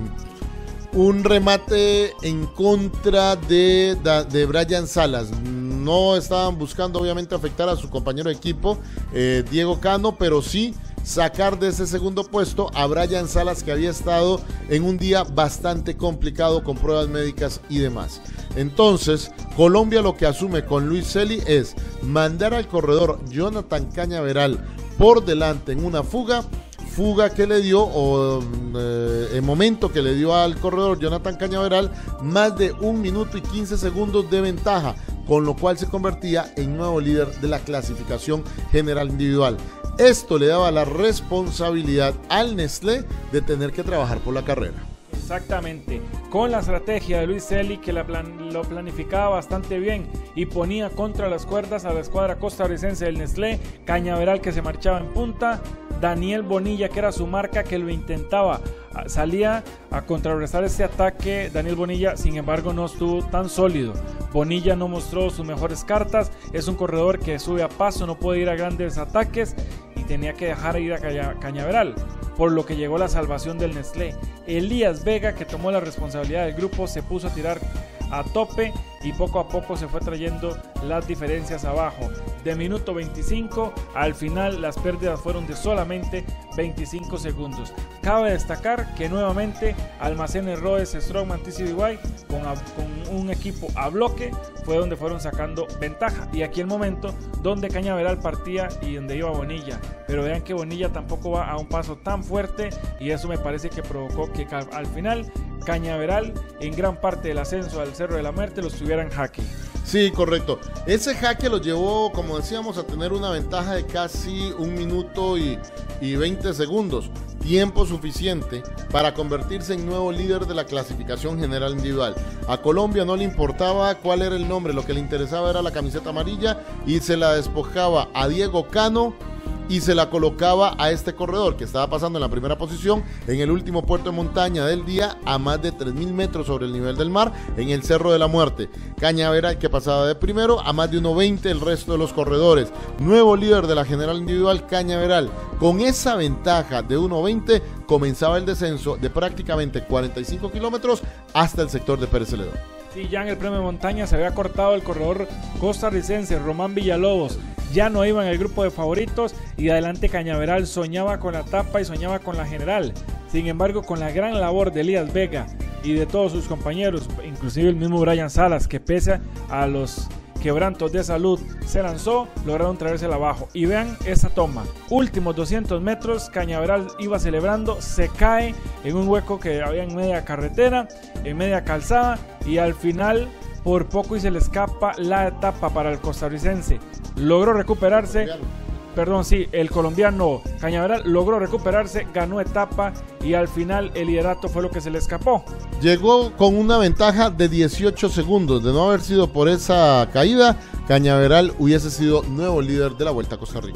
un remate en contra de, de, de Brian Salas. No estaban buscando obviamente afectar a su compañero de equipo, eh, Diego Cano, pero sí sacar de ese segundo puesto a Brian Salas, que había estado en un día bastante complicado con pruebas médicas y demás. Entonces, Colombia lo que asume con Luis Celi es mandar al corredor Jonathan Cañaveral por delante en una fuga, fuga que le dio, o eh, el momento que le dio al corredor Jonathan Cañaveral más de un minuto y quince segundos de ventaja, con lo cual se convertía en nuevo líder de la clasificación general individual. Esto le daba la responsabilidad al Nestlé de tener que trabajar por la carrera. Exactamente, con la estrategia de Luis Celi, que la plan, lo planificaba bastante bien y ponía contra las cuerdas a la escuadra costarricense del Nestlé. Cañaveral que se marchaba en punta, Daniel Bonilla que era su marca, que lo intentaba, salía a contrarrestar ese ataque. Daniel Bonilla sin embargo no estuvo tan sólido. Bonilla no mostró sus mejores cartas, es un corredor que sube a paso, no puede ir a grandes ataques y tenía que dejar ir a Caña, Cañaveral, por lo que llegó la salvación del Nestlé. Elías Vega, que tomó la responsabilidad del grupo, se puso a tirar a tope y poco a poco se fue trayendo las diferencias abajo. De minuto veinticinco al final las pérdidas fueron de solamente veinticinco segundos. Cabe destacar que nuevamente Almacenes Roes, Strongman, T C B Y con, a, con un equipo a bloque fue donde fueron sacando ventaja, y aquí el momento donde Cañaveral partía y donde iba Bonilla, pero vean que Bonilla tampoco va a un paso tan fuerte y eso me parece que provocó que al final Cañaveral en gran parte del ascenso al Cerro de la Muerte los tuviera en jaque. Sí, correcto. Ese jaque lo llevó, como decíamos, a tener una ventaja de casi un minuto y, y veinte segundos. Tiempo suficiente para convertirse en nuevo líder de la clasificación general individual. A Colombia no le importaba cuál era el nombre, lo que le interesaba era la camiseta amarilla, y se la despojaba a Diego Cano y se la colocaba a este corredor que estaba pasando en la primera posición en el último puerto de montaña del día, a más de tres mil metros sobre el nivel del mar, en el Cerro de la Muerte. Cañaveral que pasaba de primero a más de uno veinte el resto de los corredores. Nuevo líder de la general individual, Cañaveral. Con esa ventaja de uno veinte comenzaba el descenso de prácticamente cuarenta y cinco kilómetros hasta el sector de Pérez Celedón. Sí, ya en el premio de montaña se había cortado el corredor costarricense Román Villalobos, ya no iba en el grupo de favoritos y adelante Cañaveral soñaba con la etapa y soñaba con la general. Sin embargo, con la gran labor de Elías Vega y de todos sus compañeros, inclusive el mismo Brian Salas, que pese a los quebrantos de salud se lanzó, lograron traérsela abajo. Y vean esa toma, últimos doscientos metros, Cañaveral iba celebrando, se cae en un hueco que había en media carretera, en media calzada, y al final por poco y se le escapa la etapa para el costarricense. Logró recuperarse, perdón, sí, el colombiano Cañaveral logró recuperarse, ganó etapa y al final el liderato fue lo que se le escapó. Llegó con una ventaja de dieciocho segundos. De no haber sido por esa caída, Cañaveral hubiese sido nuevo líder de la Vuelta a Costa Rica.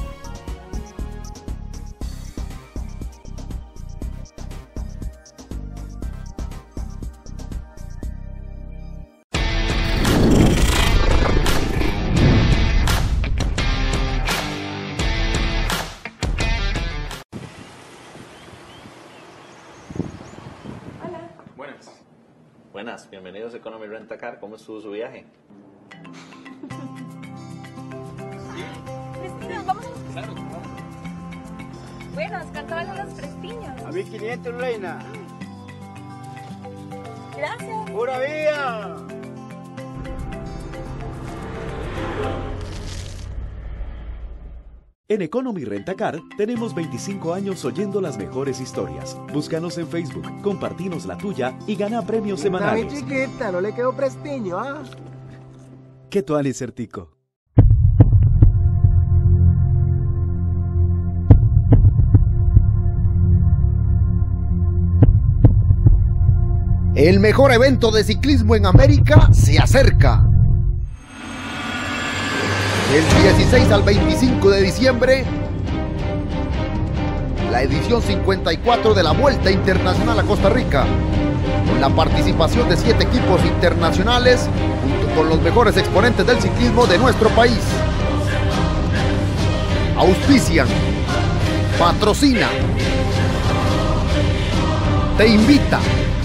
Buenas, bienvenidos a Economy Rent a Car. ¿Cómo estuvo su viaje? Prestiños, vamos. Claro, vamos. Buenos, ¿cuánto valen los prestiños? A mí quinientos, reina. Gracias. ¡Pura vida! En Economy Rent a Car tenemos veinticinco años oyendo las mejores historias. Búscanos en Facebook, compartinos la tuya y gana premios semanales. Está mi chiquita, no le quedó prestiño, ¿ah? ¿Qué tu ali certico? El mejor evento de ciclismo en América se acerca. Del dieciséis al veinticinco de diciembre, la edición cincuenta y cuatro de la Vuelta Internacional a Costa Rica, con la participación de siete equipos internacionales, junto con los mejores exponentes del ciclismo de nuestro país. Auspician, patrocina, te invita.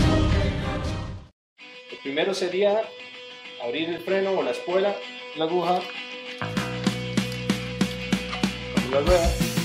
Lo primero sería abrir el freno o la espuela, la aguja, la rueda.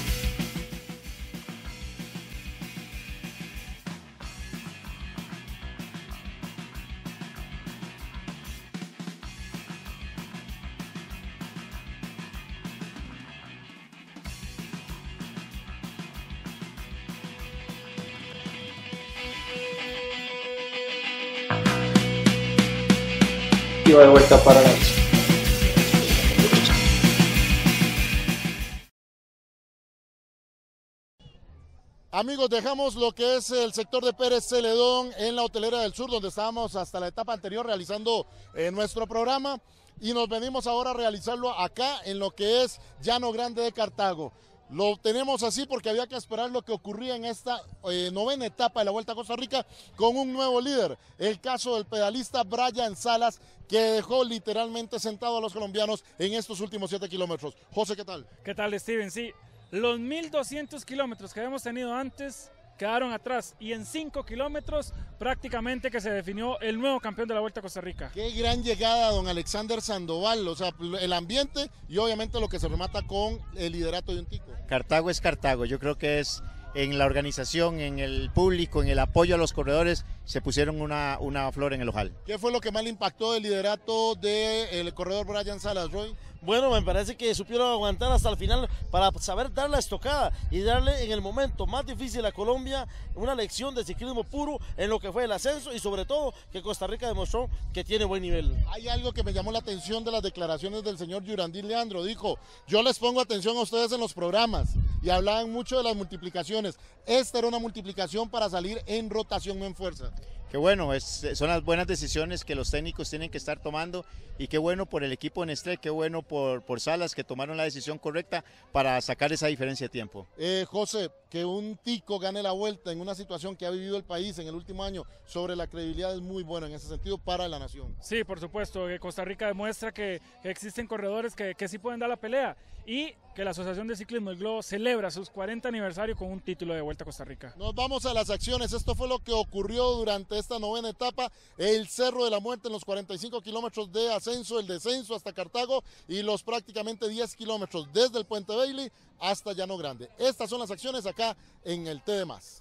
Y va de vuelta para adelante. Amigos, dejamos lo que es el sector de Pérez Celedón en la Hotelera del Sur, donde estábamos hasta la etapa anterior realizando eh, nuestro programa, y nos venimos ahora a realizarlo acá en lo que es Llano Grande de Cartago. Lo tenemos así porque había que esperar lo que ocurría en esta eh, novena etapa de la Vuelta a Costa Rica con un nuevo líder, el caso del pedalista Brian Salas, que dejó literalmente sentado a los colombianos en estos últimos siete kilómetros. José, ¿qué tal? ¿Qué tal, Steven? Sí, los mil doscientos kilómetros que habíamos tenido antes quedaron atrás, y en cinco kilómetros prácticamente que se definió el nuevo campeón de la Vuelta a Costa Rica. Qué gran llegada, don Alexander Sandoval, o sea, el ambiente y obviamente lo que se remata con el liderato de un tico. Cartago es Cartago, yo creo que es en la organización, en el público, en el apoyo a los corredores, se pusieron una, una flor en el ojal. ¿Qué fue lo que más le impactó del liderato del corredor Brian Salas, Roy? Bueno, me parece que supieron aguantar hasta el final para saber dar la estocada y darle en el momento más difícil a Colombia una lección de ciclismo puro en lo que fue el ascenso, y sobre todo que Costa Rica demostró que tiene buen nivel. Hay algo que me llamó la atención de las declaraciones del señor Yurandín Leandro. Dijo: yo les pongo atención a ustedes en los programas, y hablaban mucho de las multiplicaciones. Esta era una multiplicación para salir en rotación, no en fuerza. Qué bueno, es, son las buenas decisiones que los técnicos tienen que estar tomando, y qué bueno por el equipo de Nestlé, qué bueno por, por Salas, que tomaron la decisión correcta para sacar esa diferencia de tiempo. Eh, José, que un tico gane la Vuelta en una situación que ha vivido el país en el último año sobre la credibilidad es muy bueno en ese sentido para la nación. Sí, por supuesto, que Costa Rica demuestra que, que existen corredores que, que sí pueden dar la pelea, y que la Asociación de Ciclismo del Globo celebra sus cuarenta aniversario con un título de Vuelta a Costa Rica. Nos vamos a las acciones. Esto fue lo que ocurrió durante esta novena etapa: el Cerro de la Muerte en los cuarenta y cinco kilómetros de ascenso, el descenso hasta Cartago, y los prácticamente diez kilómetros desde el Puente Bailey hasta Llano Grande. Estas son las acciones acá en el T D más.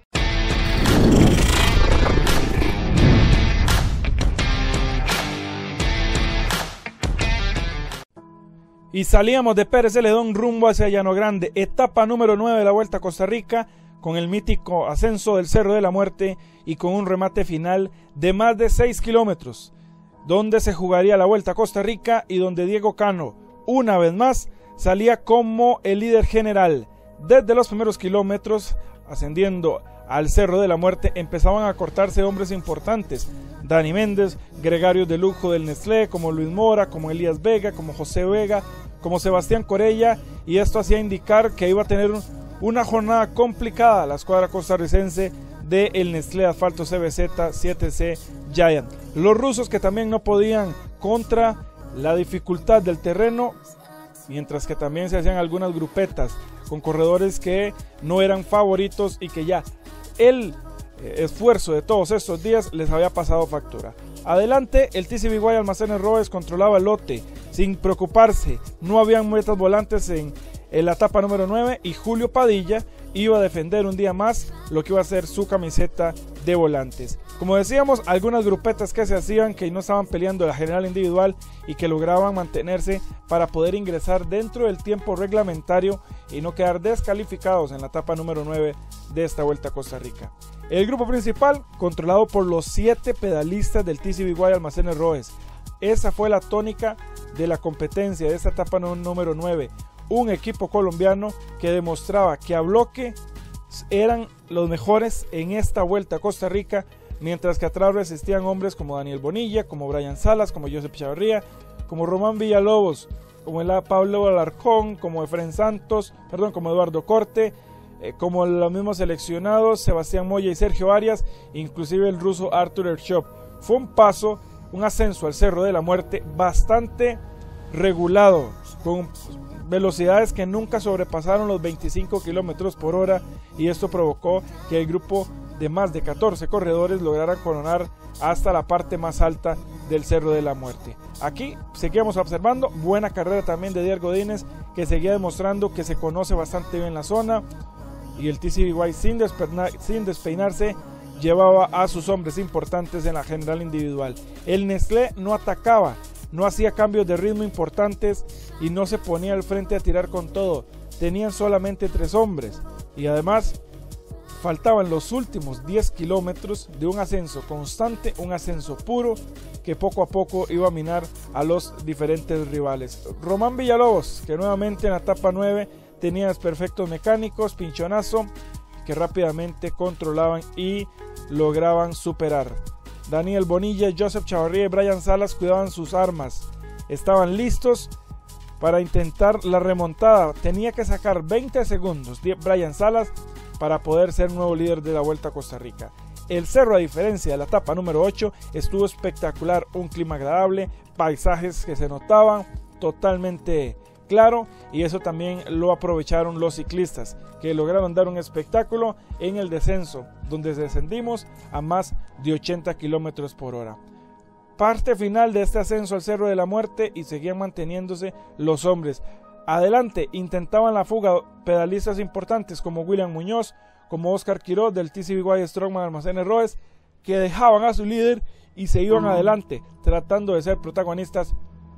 Y salíamos de Pérez Celedón rumbo hacia Llano Grande, etapa número nueve de la Vuelta a Costa Rica, con el mítico ascenso del Cerro de la Muerte y con un remate final de más de seis kilómetros, donde se jugaría la Vuelta a Costa Rica y donde Diego Cano, una vez más, salía como el líder general. Desde los primeros kilómetros, ascendiendo al Cerro de la Muerte, empezaban a cortarse hombres importantes: Dani Méndez, gregarios de lujo del Nestlé, como Luis Mora, como Elías Vega, como José Vega, como Sebastián Corella, y esto hacía indicar que iba a tener un, una jornada complicada la escuadra costarricense de el Nestlé Asfalto C B Z siete C Giant. Los rusos, que también no podían contra la dificultad del terreno, mientras que también se hacían algunas grupetas con corredores que no eran favoritos y que ya el esfuerzo de todos estos días les había pasado factura. Adelante, el T C B Y Almacenes Roes controlaba el lote sin preocuparse, no habían metas volantes en, en la etapa número nueve, y Julio Padilla iba a defender un día más lo que iba a ser su camiseta de volantes. Como decíamos, algunas grupetas que se hacían que no estaban peleando la general individual y que lograban mantenerse para poder ingresar dentro del tiempo reglamentario y no quedar descalificados en la etapa número nueve de esta Vuelta a Costa Rica. El grupo principal, controlado por los siete pedalistas del T C B Y Almacenes Roes. Esa fue la tónica de la competencia de esta etapa número nueve. Un equipo colombiano que demostraba que a bloque eran los mejores en esta Vuelta a Costa Rica, mientras que atrás resistían hombres como Daniel Bonilla, como Brian Salas, como Joseph Chavarría, como Román Villalobos, como el Pablo Alarcón, como Efren Santos, perdón, como Eduardo Corte, eh, como los mismos seleccionados Sebastián Moya y Sergio Arias, inclusive el ruso Artur Ershov. Fue un paso, un ascenso al Cerro de la Muerte bastante regulado, con velocidades que nunca sobrepasaron los veinticinco kilómetros por hora, y esto provocó que el grupo de más de catorce corredores lograran coronar hasta la parte más alta del Cerro de la Muerte. Aquí seguíamos observando buena carrera también de Diego Godínez, que seguía demostrando que se conoce bastante bien la zona, y el T C B Y sin, sin despeinarse llevaba a sus hombres importantes en la general individual. El Nestlé no atacaba, no hacía cambios de ritmo importantes y no se ponía al frente a tirar con todo. Tenían solamente tres hombres y además faltaban los últimos diez kilómetros de un ascenso constante, un ascenso puro que poco a poco iba a minar a los diferentes rivales. Román Villalobos, que nuevamente en la etapa nueve tenía desperfectos mecánicos, pinchonazo, que rápidamente controlaban y lograban superar. Daniel Bonilla, Joseph Chavarría y Brian Salas cuidaban sus armas, estaban listos para intentar la remontada. Tenía que sacar veinte segundos de Brian Salas para poder ser nuevo líder de la Vuelta a Costa Rica. El cerro, a diferencia de la etapa número ocho, estuvo espectacular, un clima agradable, paisajes que se notaban totalmente claro, y eso también lo aprovecharon los ciclistas, que lograron dar un espectáculo en el descenso, donde descendimos a más de ochenta kilómetros por hora. Parte final de este ascenso al Cerro de la Muerte y seguían manteniéndose los hombres. Adelante intentaban la fuga pedalistas importantes como William Muñoz, como Oscar Quiroz del T C B Y Strongman Almacenes Roes, que dejaban a su líder y se iban adelante, tratando de ser protagonistas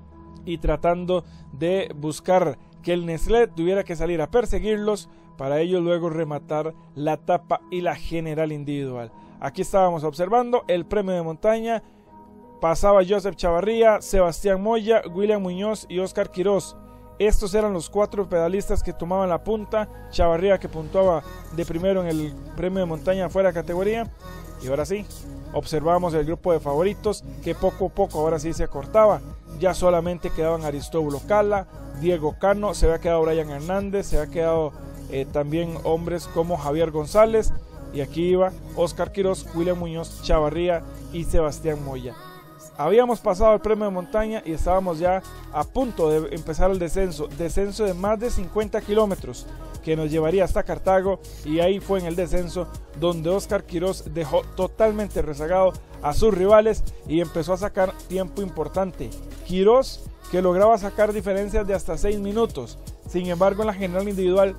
y tratando de buscar que el Nestlé tuviera que salir a perseguirlos para ellos luego rematar la etapa y la general individual. Aquí estábamos observando el premio de montaña. Pasaba Joseph Chavarría, Sebastián Moya, William Muñoz y Oscar Quiroz. Estos eran los cuatro pedalistas que tomaban la punta. Chavarría, que puntuaba de primero en el premio de montaña fuera de categoría. Y ahora sí, observamos el grupo de favoritos que poco a poco ahora sí se acortaba. Ya solamente quedaban Aristóbulo Cala, Diego Cano, se había quedado Brian Hernández, se había quedado eh, también hombres como Javier González, y aquí iba Oscar Quiroz, William Muñoz, Chavarría y Sebastián Moya. Habíamos pasado el premio de montaña y estábamos ya a punto de empezar el descenso, descenso de más de cincuenta kilómetros que nos llevaría hasta Cartago, y ahí fue en el descenso donde Oscar Quiroz dejó totalmente rezagado a sus rivales y empezó a sacar tiempo importante. Quiroz, que lograba sacar diferencias de hasta seis minutos, sin embargo en la general individual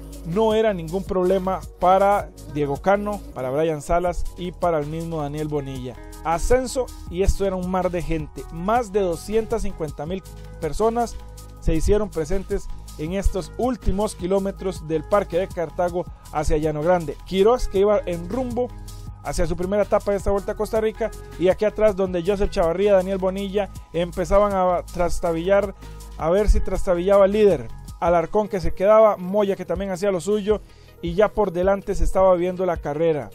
no era ningún problema para Diego Cano, para Brian Salas y para el mismo Daniel Bonilla. Ascenso, y esto era un mar de gente, más de doscientas cincuenta mil personas se hicieron presentes en estos últimos kilómetros del Parque de Cartago hacia Llano Grande. Quiroz, que iba en rumbo hacia su primera etapa de esta Vuelta a Costa Rica, y aquí atrás donde Joseph Chavarría, Daniel Bonilla empezaban a trastabillar, a ver si trastabillaba el líder. Alarcón, que se quedaba, Moya, que también hacía lo suyo, y ya por delante se estaba viendo la carrera.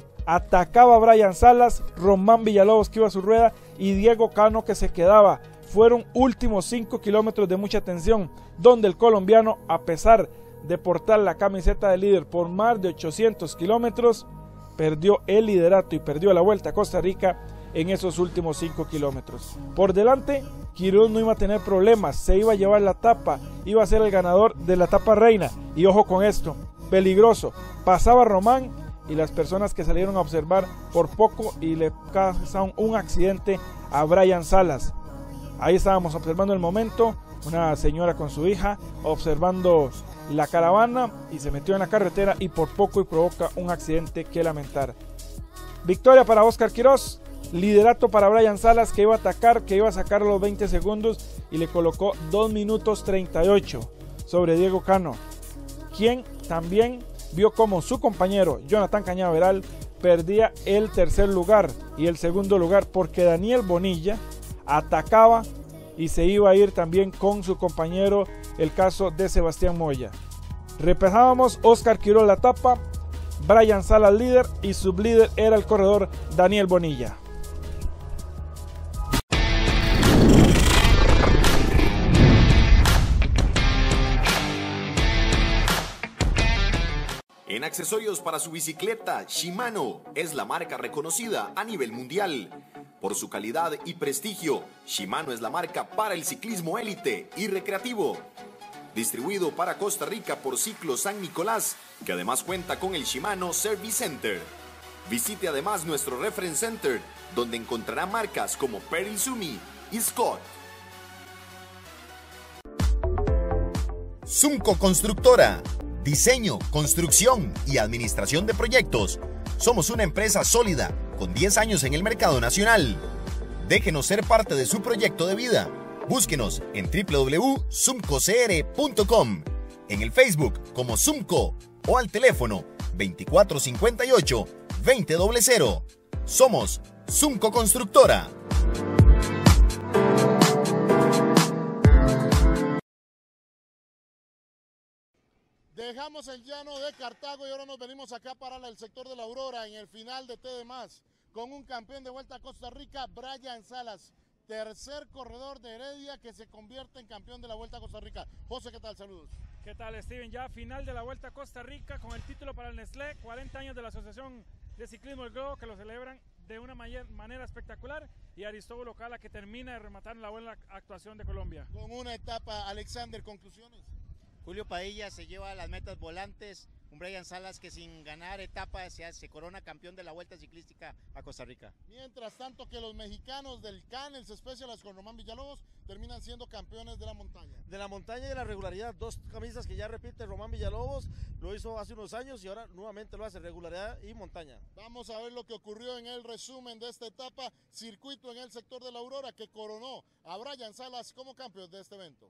Atacaba Brian Salas, Román Villalobos, que iba a su rueda, y Diego Cano, que se quedaba. Fueron últimos cinco kilómetros de mucha tensión, donde el colombiano, a pesar de portar la camiseta de líder por más de ochocientos kilómetros, perdió el liderato y perdió la Vuelta a Costa Rica en esos últimos cinco kilómetros. Por delante, Quiroz no iba a tener problemas, se iba a llevar la etapa, iba a ser el ganador de la etapa reina. Y ojo con esto, peligroso, pasaba Román y las personas que salieron a observar por poco y le causaron un accidente a Brian Salas. Ahí estábamos observando el momento, una señora con su hija observando la caravana y se metió en la carretera y por poco y provoca un accidente que lamentar. Victoria para Oscar Quiroz, liderato para Brian Salas, que iba a atacar, que iba a sacar los veinte segundos y le colocó dos minutos treinta y ocho sobre Diego Cano, quien también vio como su compañero Jonathan Cañaveral perdía el tercer lugar y el segundo lugar porque Daniel Bonilla atacaba y se iba a ir también con su compañero, el caso de Sebastián Moya. Repasábamos Oscar Quiroz la etapa, Brian Salas líder y sublíder era el corredor Daniel Bonilla. En accesorios para su bicicleta, Shimano es la marca reconocida a nivel mundial. Por su calidad y prestigio, Shimano es la marca para el ciclismo élite y recreativo. Distribuido para Costa Rica por Ciclo San Nicolás, que además cuenta con el Shimano Service Center. Visite además nuestro Reference Center, donde encontrará marcas como Peril Sumi y Scott. Sumco Constructora. Diseño, construcción y administración de proyectos. Somos una empresa sólida, con diez años en el mercado nacional. Déjenos ser parte de su proyecto de vida. Búsquenos en w w w punto sumco c r punto com, en el Facebook como Sumco o al teléfono veinticuatro cincuenta y ocho veinte cero cero. Somos Sumco Constructora. Dejamos el llano de Cartago y ahora nos venimos acá para el sector de la Aurora en el final de T D más con un campeón de Vuelta a Costa Rica, Brian Salas, tercer corredor de Heredia que se convierte en campeón de la Vuelta a Costa Rica. José, ¿qué tal? Saludos. ¿Qué tal, Steven? Ya final de la Vuelta a Costa Rica con el título para el Nestlé, cuarenta años de la Asociación de Ciclismo del Globo, que lo celebran de una manera espectacular, y Aristóbulo Cala, que termina de rematar la buena actuación de Colombia. Con una etapa, Alexander, conclusiones. Julio Padilla se lleva las metas volantes, un Brian Salas que sin ganar etapa se, se corona campeón de la Vuelta Ciclística a Costa Rica. Mientras tanto que los mexicanos del Canels Specialized con Román Villalobos terminan siendo campeones de la montaña. De la montaña y de la regularidad, dos camisas que ya repite Román Villalobos, lo hizo hace unos años y ahora nuevamente lo hace, regularidad y montaña. Vamos a ver lo que ocurrió en el resumen de esta etapa, circuito en el sector de la Aurora que coronó a Brian Salas como campeón de este evento.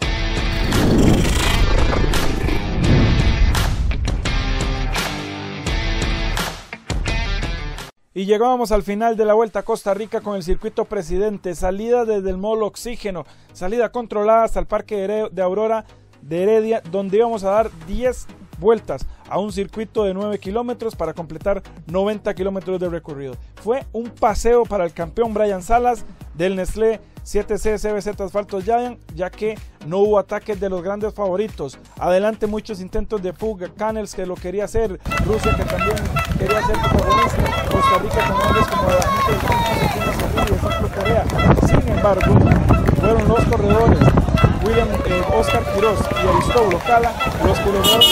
Y llegábamos al final de la Vuelta a Costa Rica con el circuito Presidente, salida desde el Mall Oxígeno, salida controlada hasta el Parque de Aurora de Heredia, donde íbamos a dar diez vueltas a un circuito de nueve kilómetros para completar noventa kilómetros de recorrido. Fue un paseo para el campeón Brian Salas del Nestlé siete C C B Z Asfaltos Giant, ya que no hubo ataques de los grandes favoritos. Adelante muchos intentos de fuga, Canels que lo quería hacer, Rusia que también quería ser protagonista, Costa Rica con hombres como la gente de Ciclo Corea. Sin embargo, fueron los corredores William, eh, Oscar Quiroz y Aristóbulo Cala los que lograron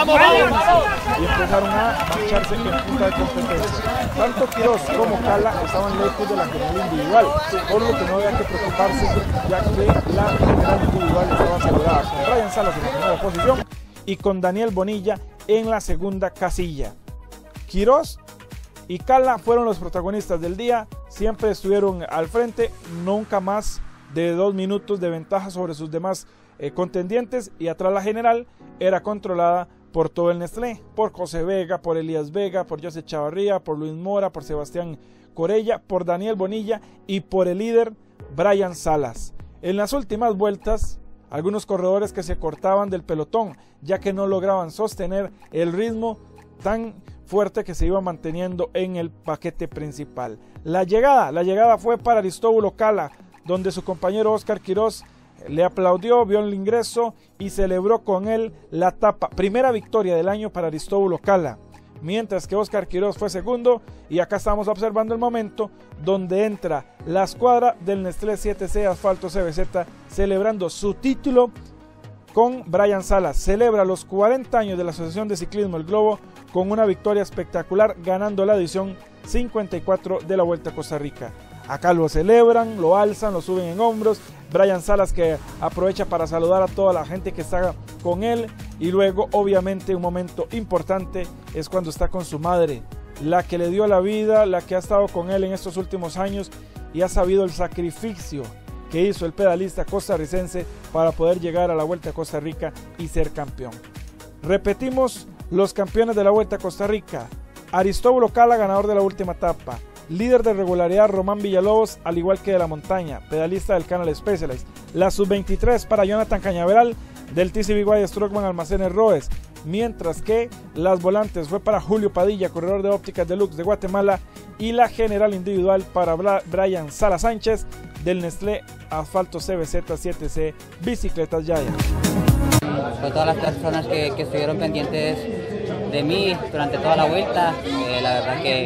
y empezaron a marcharse en punta de competencia. Tanto Quiroz como Cala estaban lejos de la general individual, por lo que no había que preocuparse, ya que la general individual estaba asegurada con Brian Salas en la primera posición y con Daniel Bonilla en la segunda casilla. Quiroz y Cala fueron los protagonistas del día, siempre estuvieron al frente, nunca más de dos minutos de ventaja sobre sus demás eh, contendientes, y atrás la general era controlada por todo el Nestlé, por José Vega, por Elías Vega, por José Chavarría, por Luis Mora, por Sebastián Corella, por Daniel Bonilla y por el líder Brian Salas. En las últimas vueltas, algunos corredores que se cortaban del pelotón, ya que no lograban sostener el ritmo tan fuerte que se iba manteniendo en el paquete principal. La llegada, la llegada fue para Aristóbulo Cala, donde su compañero Oscar Quiroz le aplaudió, vio el ingreso y celebró con él la etapa. Primera victoria del año para Aristóbulo Cala, mientras que Oscar Quiroz fue segundo, y acá estamos observando el momento donde entra la escuadra del Nestlé siete C Asfaltos C B Z celebrando su título con Brian Salas. Celebra los cuarenta años de la Asociación de Ciclismo El Globo con una victoria espectacular, ganando la edición cincuenta y cuatro de la Vuelta a Costa Rica. Acá lo celebran, lo alzan, lo suben en hombros. Brian Salas que aprovecha para saludar a toda la gente que está con él. Y luego, obviamente, un momento importante es cuando está con su madre, la que le dio la vida, la que ha estado con él en estos últimos años y ha sabido el sacrificio que hizo el pedalista costarricense para poder llegar a la Vuelta a Costa Rica y ser campeón. Repetimos los campeones de la Vuelta a Costa Rica. Aristóbulo Cala, ganador de la última etapa. Líder de regularidad Román Villalobos, al igual que de la montaña, pedalista del Canal Specialized. La sub veintitrés para Jonathan Cañaveral del T C B Y Strockman Almacenes Roes. mientras que las volantes fue para Julio Padilla, corredor de Ópticas Deluxe de Guatemala, y la general individual para Brian Sala Sánchez del Nestlé Asfalto C B Z siete C Bicicletas Giant. Con todas las personas que, que estuvieron pendientes de mí durante toda la vuelta, eh, la verdad que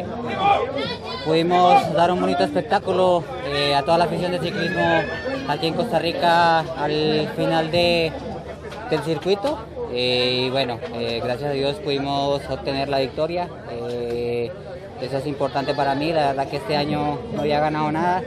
pudimos dar un bonito espectáculo eh, a toda la afición de ciclismo aquí en Costa Rica al final de, del circuito. Eh, y bueno, eh, gracias a Dios pudimos obtener la victoria. Eh, eso es importante para mí, la verdad que este año no había ganado nada.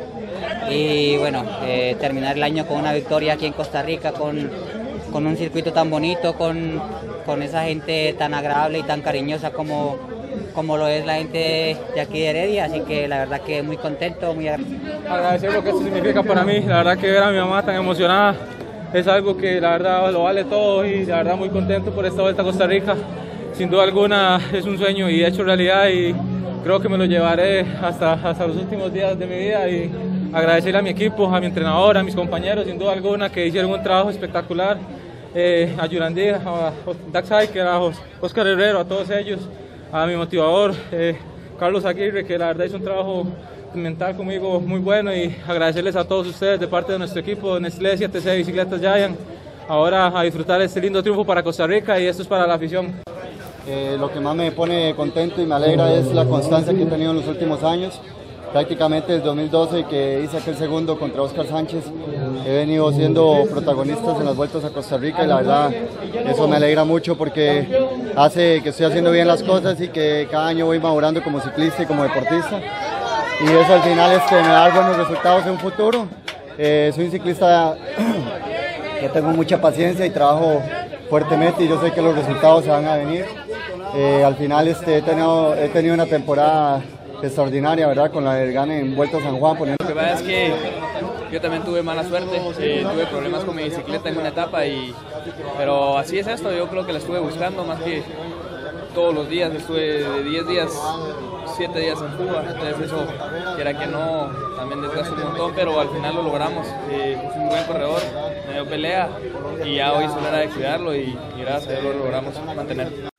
Y bueno, eh, terminar el año con una victoria aquí en Costa Rica, con, con un circuito tan bonito, con, con esa gente tan agradable y tan cariñosa como, como lo es la gente de aquí de Heredia. Así que la verdad que muy contento, muy agradecido. Agradecer lo que esto significa para mí, la verdad que ver a mi mamá tan emocionada es algo que la verdad lo vale todo, y la verdad muy contento por esta vuelta a Costa Rica. Sin duda alguna es un sueño y hecho realidad, y creo que me lo llevaré hasta, hasta los últimos días de mi vida. Y agradecerle a mi equipo, a mi entrenador, a mis compañeros, sin duda alguna, que hicieron un trabajo espectacular, eh, a Yurandí, a Dax Hiker, a Oscar Herrero, a todos ellos, a mi motivador, eh, Carlos Aguirre, que la verdad hizo un trabajo mental conmigo muy bueno, y agradecerles a todos ustedes de parte de nuestro equipo Nestlé siete C Bicicletas Giant. Ahora a disfrutar este lindo triunfo para Costa Rica, y esto es para la afición. Eh, lo que más me pone contento y me alegra es la constancia que he tenido en los últimos años. Prácticamente desde dos mil doce que hice aquel segundo contra Oscar Sánchez, he venido siendo protagonistas en las vueltas a Costa Rica, y la verdad eso me alegra mucho porque hace que estoy haciendo bien las cosas y que cada año voy madurando como ciclista y como deportista, y eso al final este, me da buenos resultados en un futuro. Eh, soy un ciclista que tengo mucha paciencia y trabajo fuertemente, y yo sé que los resultados se van a venir. Eh, al final este, he, tenido, he tenido una temporada extraordinaria, ¿verdad? Con la del gane en Vuelta a San Juan. Poniendo... Lo que pasa es que yo también tuve mala suerte, eh, tuve problemas con mi bicicleta en una etapa, y, pero así es esto, yo creo que la estuve buscando más que todos los días, estuve de diez días, siete días en fuga, entonces eso, quiera que no, también desgasta un montón, pero al final lo logramos. Eh, es un buen corredor, me dio pelea, y ya hoy solo era de cuidarlo, y, y gracias a Dios lo logramos mantener.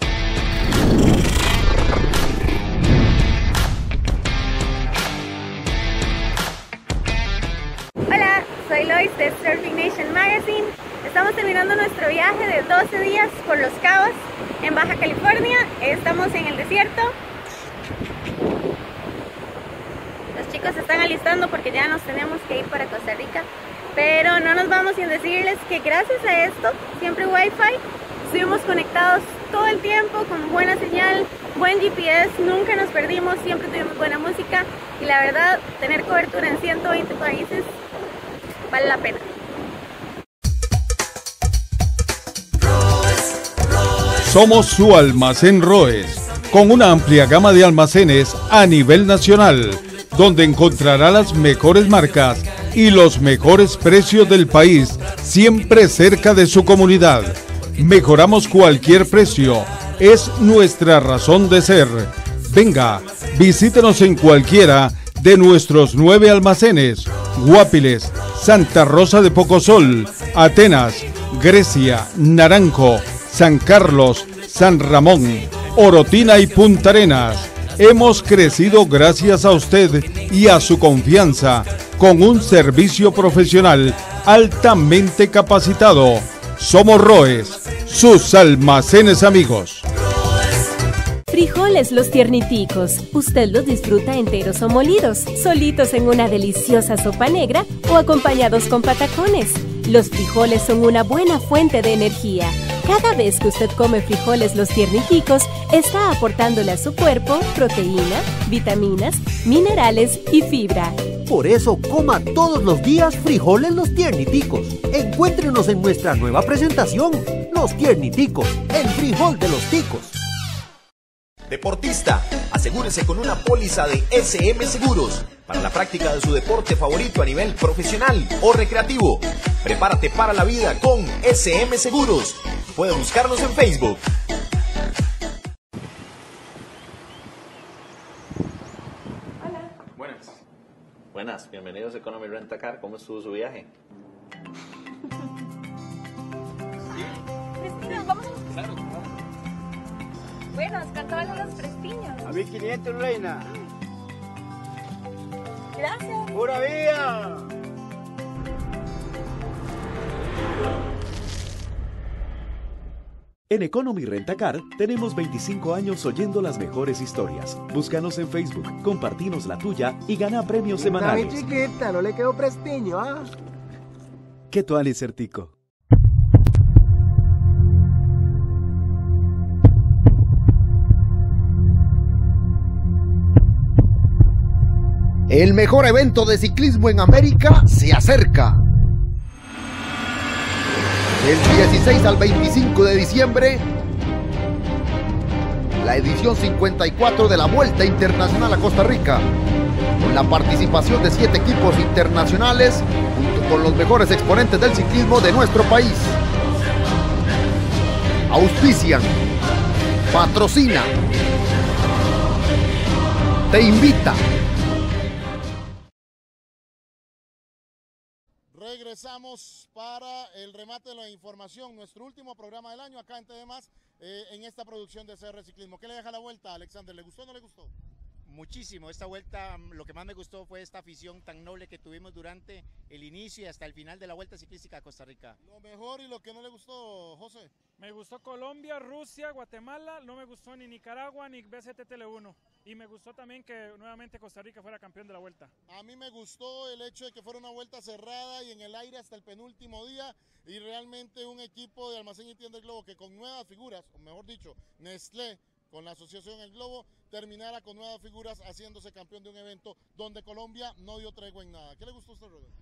Soy Lois de Surfing Nation Magazine. Estamos terminando nuestro viaje de doce días por Los Cabos en Baja California. Estamos en el desierto. Los chicos se están alistando porque ya nos tenemos que ir para Costa Rica, pero no nos vamos sin decirles que gracias a esto, siempre Wi-Fi, estuvimos conectados todo el tiempo con buena señal, buen G P S, nunca nos perdimos, siempre tuvimos buena música, y la verdad, tener cobertura en ciento veinte países vale la pena. Somos su almacén Roes, con una amplia gama de almacenes a nivel nacional, donde encontrará las mejores marcas y los mejores precios del país, siempre cerca de su comunidad. Mejoramos cualquier precio, es nuestra razón de ser. Venga, visítenos en cualquiera de nuestros nueve almacenes: Guapiles, Santa Rosa de Pocosol, Atenas, Grecia, Naranjo, San Carlos, San Ramón, Orotina y Punta Arenas. Hemos crecido gracias a usted y a su confianza, con un servicio profesional altamente capacitado. Somos Roes, sus almacenes amigos. Frijoles Los Tierniticos. Usted los disfruta enteros o molidos, solitos en una deliciosa sopa negra o acompañados con patacones. Los frijoles son una buena fuente de energía. Cada vez que usted come frijoles Los Tierniticos, está aportándole a su cuerpo proteína, vitaminas, minerales y fibra. Por eso coma todos los días frijoles Los Tierniticos. Encuéntrenos en nuestra nueva presentación, Los Tierniticos, el frijol de los ticos. Deportista, asegúrese con una póliza de S M Seguros para la práctica de su deporte favorito a nivel profesional o recreativo. Prepárate para la vida con S M Seguros. Puede buscarnos en Facebook. Hola. Buenas. Buenas, bienvenidos a Economy Rent a Car. ¿Cómo estuvo su viaje? Cristina, vamos a... Claro, claro. Buenos, con todos los prestiños. A mí quinientos, reina. Gracias. ¡Pura vida! En Economy Rentacar tenemos veinticinco años oyendo las mejores historias. Búscanos en Facebook, compartinos la tuya y gana premios semanales. Está bien chiquita, no le quedó prestiño, ¿ah? ¿Qué tu ale certico? El mejor evento de ciclismo en América se acerca. Del dieciséis al veinticinco de diciembre, la edición cincuenta y cuatro de la Vuelta Internacional a Costa Rica, con la participación de siete equipos internacionales, junto con los mejores exponentes del ciclismo de nuestro país. Auspician, patrocina, te invita. Regresamos para el remate de la información, nuestro último programa del año acá en T V más, eh, en esta producción de C R Ciclismo. ¿Qué le deja la vuelta, Alexander? ¿Le gustó o no le gustó? Muchísimo, esta vuelta lo que más me gustó fue esta afición tan noble que tuvimos durante el inicio y hasta el final de la Vuelta Ciclística a Costa Rica. Lo mejor y lo que no le gustó, José. Me gustó Colombia, Rusia, Guatemala, no me gustó ni Nicaragua ni B C T Tele uno. Y me gustó también que nuevamente Costa Rica fuera campeón de la Vuelta. A mí me gustó el hecho de que fuera una vuelta cerrada y en el aire hasta el penúltimo día, y realmente un equipo de Almacén y Tienda El Globo que con nuevas figuras, o mejor dicho, Nestlé, con la asociación El Globo, terminara con nuevas figuras haciéndose campeón de un evento donde Colombia no dio tregua en nada. ¿Qué le gustó a usted, Rodolfo?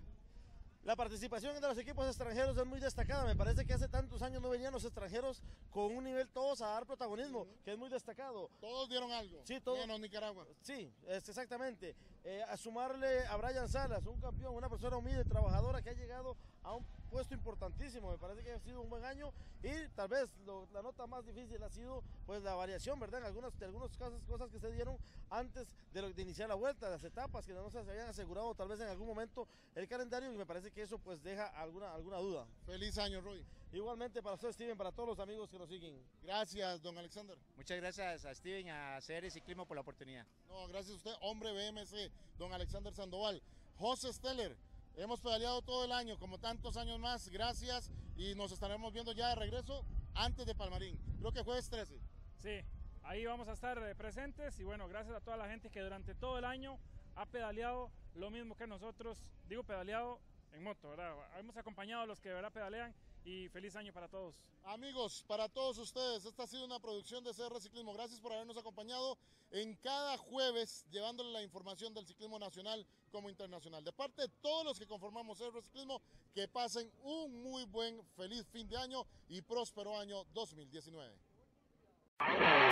La participación de los equipos extranjeros es muy destacada. Me parece que hace tantos años no venían los extranjeros con un nivel todos a dar protagonismo, uh-huh. que es muy destacado. Todos dieron algo. Sí, todos. Menos Nicaragua. Sí, es exactamente. Eh, a sumarle a Brian Salas, un campeón, una persona humilde, trabajadora que ha llegado a un puesto importantísimo. Me parece que ha sido un buen año y tal vez lo, la nota más difícil ha sido pues la variación, ¿verdad? En algunas, de algunas cosas, cosas que se dieron antes de, lo, de iniciar la vuelta, las etapas que no se habían asegurado tal vez en algún momento el calendario, y me parece que eso pues deja alguna, alguna duda. Feliz año, Roy. Igualmente para usted, Steven, para todos los amigos que nos siguen. Gracias, don Alexander. Muchas gracias a Steven y a C R Ciclismo por la oportunidad. No, gracias a usted, hombre B M C, don Alexander Sandoval. José Steller, hemos pedaleado todo el año, como tantos años más, gracias, y nos estaremos viendo ya de regreso antes de Palmarín, creo que jueves trece. Sí, ahí vamos a estar presentes, y bueno, gracias a toda la gente que durante todo el año ha pedaleado lo mismo que nosotros, digo pedaleado en moto, ¿verdad? Hemos acompañado a los que de verdad pedalean, y feliz año para todos. Amigos, para todos ustedes, esta ha sido una producción de C R Ciclismo. Gracias por habernos acompañado en cada jueves, llevándole la información del ciclismo nacional como internacional. De parte de todos los que conformamos C R Ciclismo, que pasen un muy buen, feliz fin de año y próspero año dos mil diecinueve.